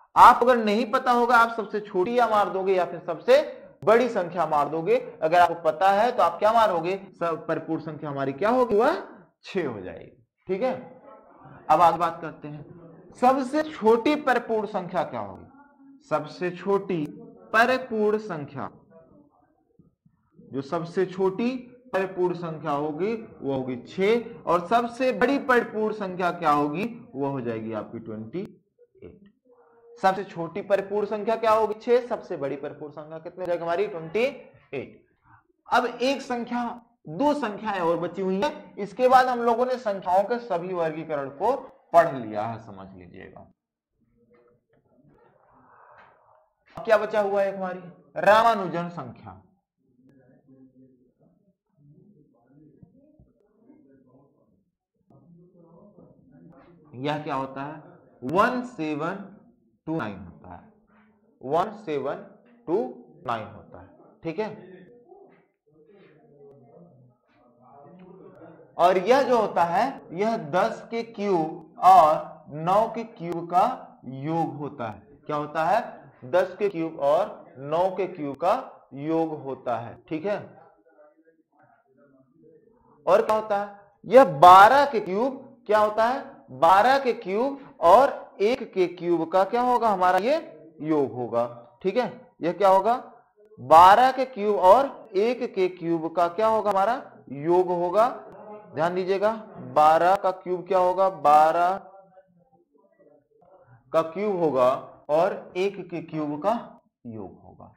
आप अगर नहीं पता होगा आप सबसे छोटी या मार दोगे या फिर सबसे बड़ी संख्या मार दोगे। अगर आपको पता है तो आप क्या मारोगे, सब परिपूर्ण संख्या हमारी क्या होगी, वह छह हो जाएगी। ठीक है, अब आगे बात करते हैं, सबसे छोटी परिपूर्ण संख्या क्या होगी। सबसे छोटी परिपूर्ण संख्या, जो सबसे छोटी परिपूर्ण संख्या होगी वो होगी छह, और सबसे बड़ी परिपूर्ण संख्या क्या होगी, वो हो जाएगी आपकी अट्ठाईस। सबसे छोटी परिपूर्ण संख्या क्या होगी छह, सबसे बड़ी परिपूर्ण संख्या कितनी हो जाएगी हमारी अट्ठाईस। अब एक संख्या, दो संख्याएं और बची हुई है, इसके बाद हम लोगों ने संख्याओं के सभी वर्गीकरण को पढ़ लिया है, समझ लीजिएगा। अब क्या बचा हुआ है हमारी रामानुजन संख्या। यह क्या होता है, वन सेवन टू नाइन होता है, वन सेवन टू नाइन होता है। ठीक है, और यह जो होता है यह दस के क्यूब और नौ के क्यूब का योग होता है। क्या होता है, दस के क्यूब और नौ के क्यूब का योग होता है। ठीक है, और क्या होता है, यह बारह के क्यूब क्या होता है, बारह के क्यूब और एक के क्यूब का क्या होगा हमारा ये योग होगा। ठीक है, यह क्या होगा, बारह के क्यूब और एक के क्यूब का क्या होगा हमारा योग होगा। ध्यान दीजिएगा, बारह का क्यूब क्या होगा, बारह का क्यूब होगा और एक के क्यूब का योग होगा।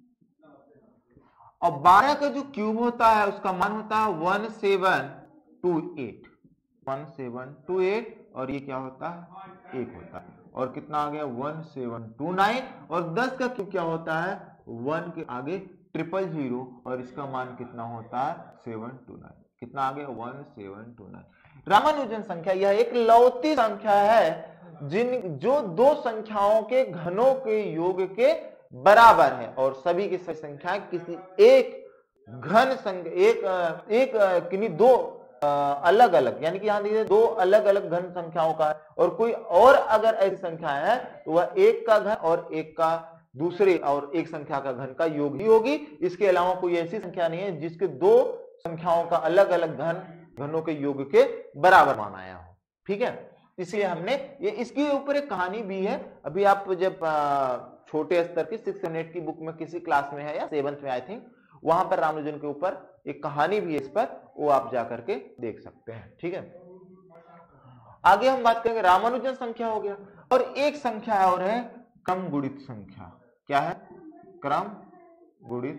और बारह का जो क्यूब होता है उसका मान होता है one seven two eight, one seven two eight, और ये क्या होता है एक होता है, और कितना आ गया वन सेवन टू नाइन, और दस का क्यूब क्या होता है वन के आगे ट्रिपल जीरो, और इसका मान कितना होता है सेवन टू नाइन, कितना आ गया one seven two nine. Ramanujan संख्या यह एक लौती संख्या है जिन जो दो संख्याओं के घनों के योग के बराबर है, और सभी की सभी संख्याएं किसी एक घन संख्या, एक एक किन्हीं दो अलग अलग, यानी कि यहां देखिए दो अलग अलग घन संख्याओं का है, और कोई और अगर ऐसी संख्या है तो वह एक का घन और एक का दूसरे और एक संख्या का घन का योग ही होगी। इसके अलावा कोई ऐसी संख्या नहीं है जिसके दो संख्याओं का अलग अलग घन घनों के योग के बराबर मान आया हो। ठीक है, इसलिए हमने ये, इसके ऊपर एक कहानी भी है। अभी आप जब छोटे स्तर की सिक्स एट की बुक में किसी क्लास में है या सेवंथ में आई थिंक, वहां पर रामानुजन के ऊपर एक कहानी भी है इस पर, वो आप जाकर के देख सकते हैं। ठीक है, आगे हम बात करेंगे, रामानुजन संख्या हो गया, और एक संख्या और है क्रम गुणित संख्या। क्या है, क्रम गुणित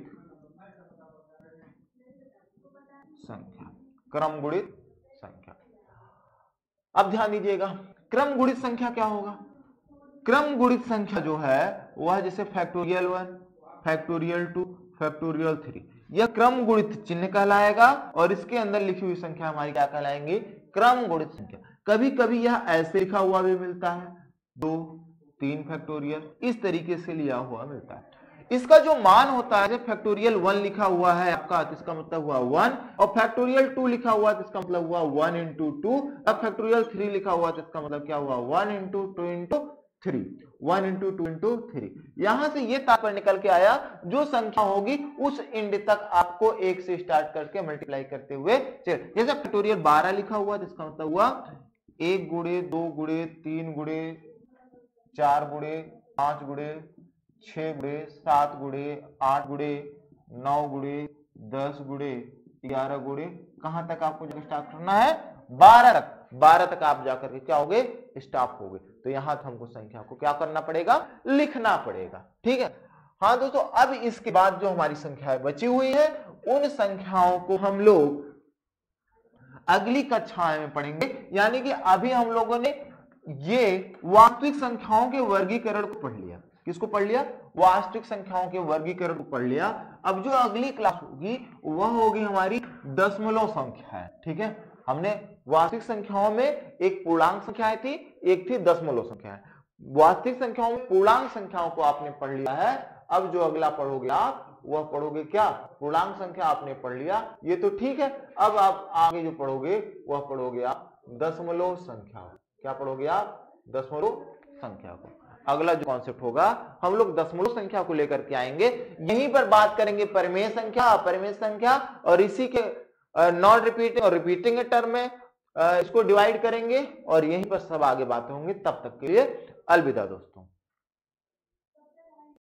संख्या, क्रम गुणित संख्या। अब ध्यान दीजिएगा, क्रम गुणित संख्या क्या होगा, क्रम गुणित संख्या जो है वह जैसे factorial one, factorial two, factorial three, यह क्रम गुणित चिन्ह कहलाएगा, और इसके अंदर लिखी हुई संख्या हमारी क्या कहलाएंगी, क्रम गुणित संख्या। कभी कभी यह ऐसे लिखा हुआ भी मिलता है, दो तीन फैक्टोरियल, इस तरीके से लिया हुआ मिलता है। इसका जो मान होता है, जब फैक्टोरियल वन लिखा हुआ है आपका तो इसका मतलब हुआ वन, और फैक्टोरियल टू लिखा हुआ तो इसका मतलब हुआ वन इंटू टू, अब फैक्टोरियल थ्री लिखा हुआ तो इसका मतलब क्या हुआ one into two into three, one into two into three. यहां से ये तात्पर्य निकल के आया, जो संख्या होगी उस एंड तक आपको एक से स्टार्ट करके मल्टीप्लाई करते हुए चल, जैसे फैक्टोरियल बारह लिखा हुआ तो इसका मतलब हुआ एक गुणे दो गुणे तीन गुणे चार गुणे पांच गुणे छह गुणे सात गुणे आठ गुणे नौ गुणे दस गुणे ग्यारह गुणे, कहां तक आपको स्टार्ट करना है, बारह तक, बारह तक आप जाकर के क्या हो गए, स्टॉप हो गए। तो यहां हमको संख्या को क्या करना पड़ेगा, लिखना पड़ेगा। ठीक है, हाँ दोस्तों, अब इसके बाद जो हमारी संख्याएं बची हुई है उन संख्याओं को हम लोग अगली कक्षा में पढ़ेंगे। यानी कि अभी हम लोगों ने ये वास्तविक संख्याओं के वर्गीकरण को पढ़ लिया। किसको पढ़ लिया, वास्तविक संख्याओं के वर्गीकरण को पढ़ लिया। अब जो अगली क्लास होगी वह होगी हमारी दशमलव संख्या है। ठीक है, हमने वास्तविक संख्याओं में एक पूर्णांक संख्याएं थी, एक थी दशमलव संख्याएं। वास्तविक संख्याओं में पूर्णांक संख्याओं को आपने पढ़ लिया है। अब जो अगला पढ़ोगे आप वह पढ़ोगे क्या, पूर्णांक संख्या आपने पढ़ लिया, ये तो ठीक है। अब आप आगे जो पढ़ोगे वह पढ़ोगे आप दशमलव संख्या। क्या पढ़ोगे आप, दशमलव संख्या को। अगला जो कॉन्सेप्ट होगा हम लोग दशमलव संख्या को लेकर के आएंगे, यहीं पर बात करेंगे परिमेय संख्या, अपरिमेय संख्या और इसी के नॉन रिपीटिंग और रिपीटिंग टर्म में इसको डिवाइड करेंगे और यहीं पर सब आगे बातें होंगी। तब तक के लिए अलविदा दोस्तों।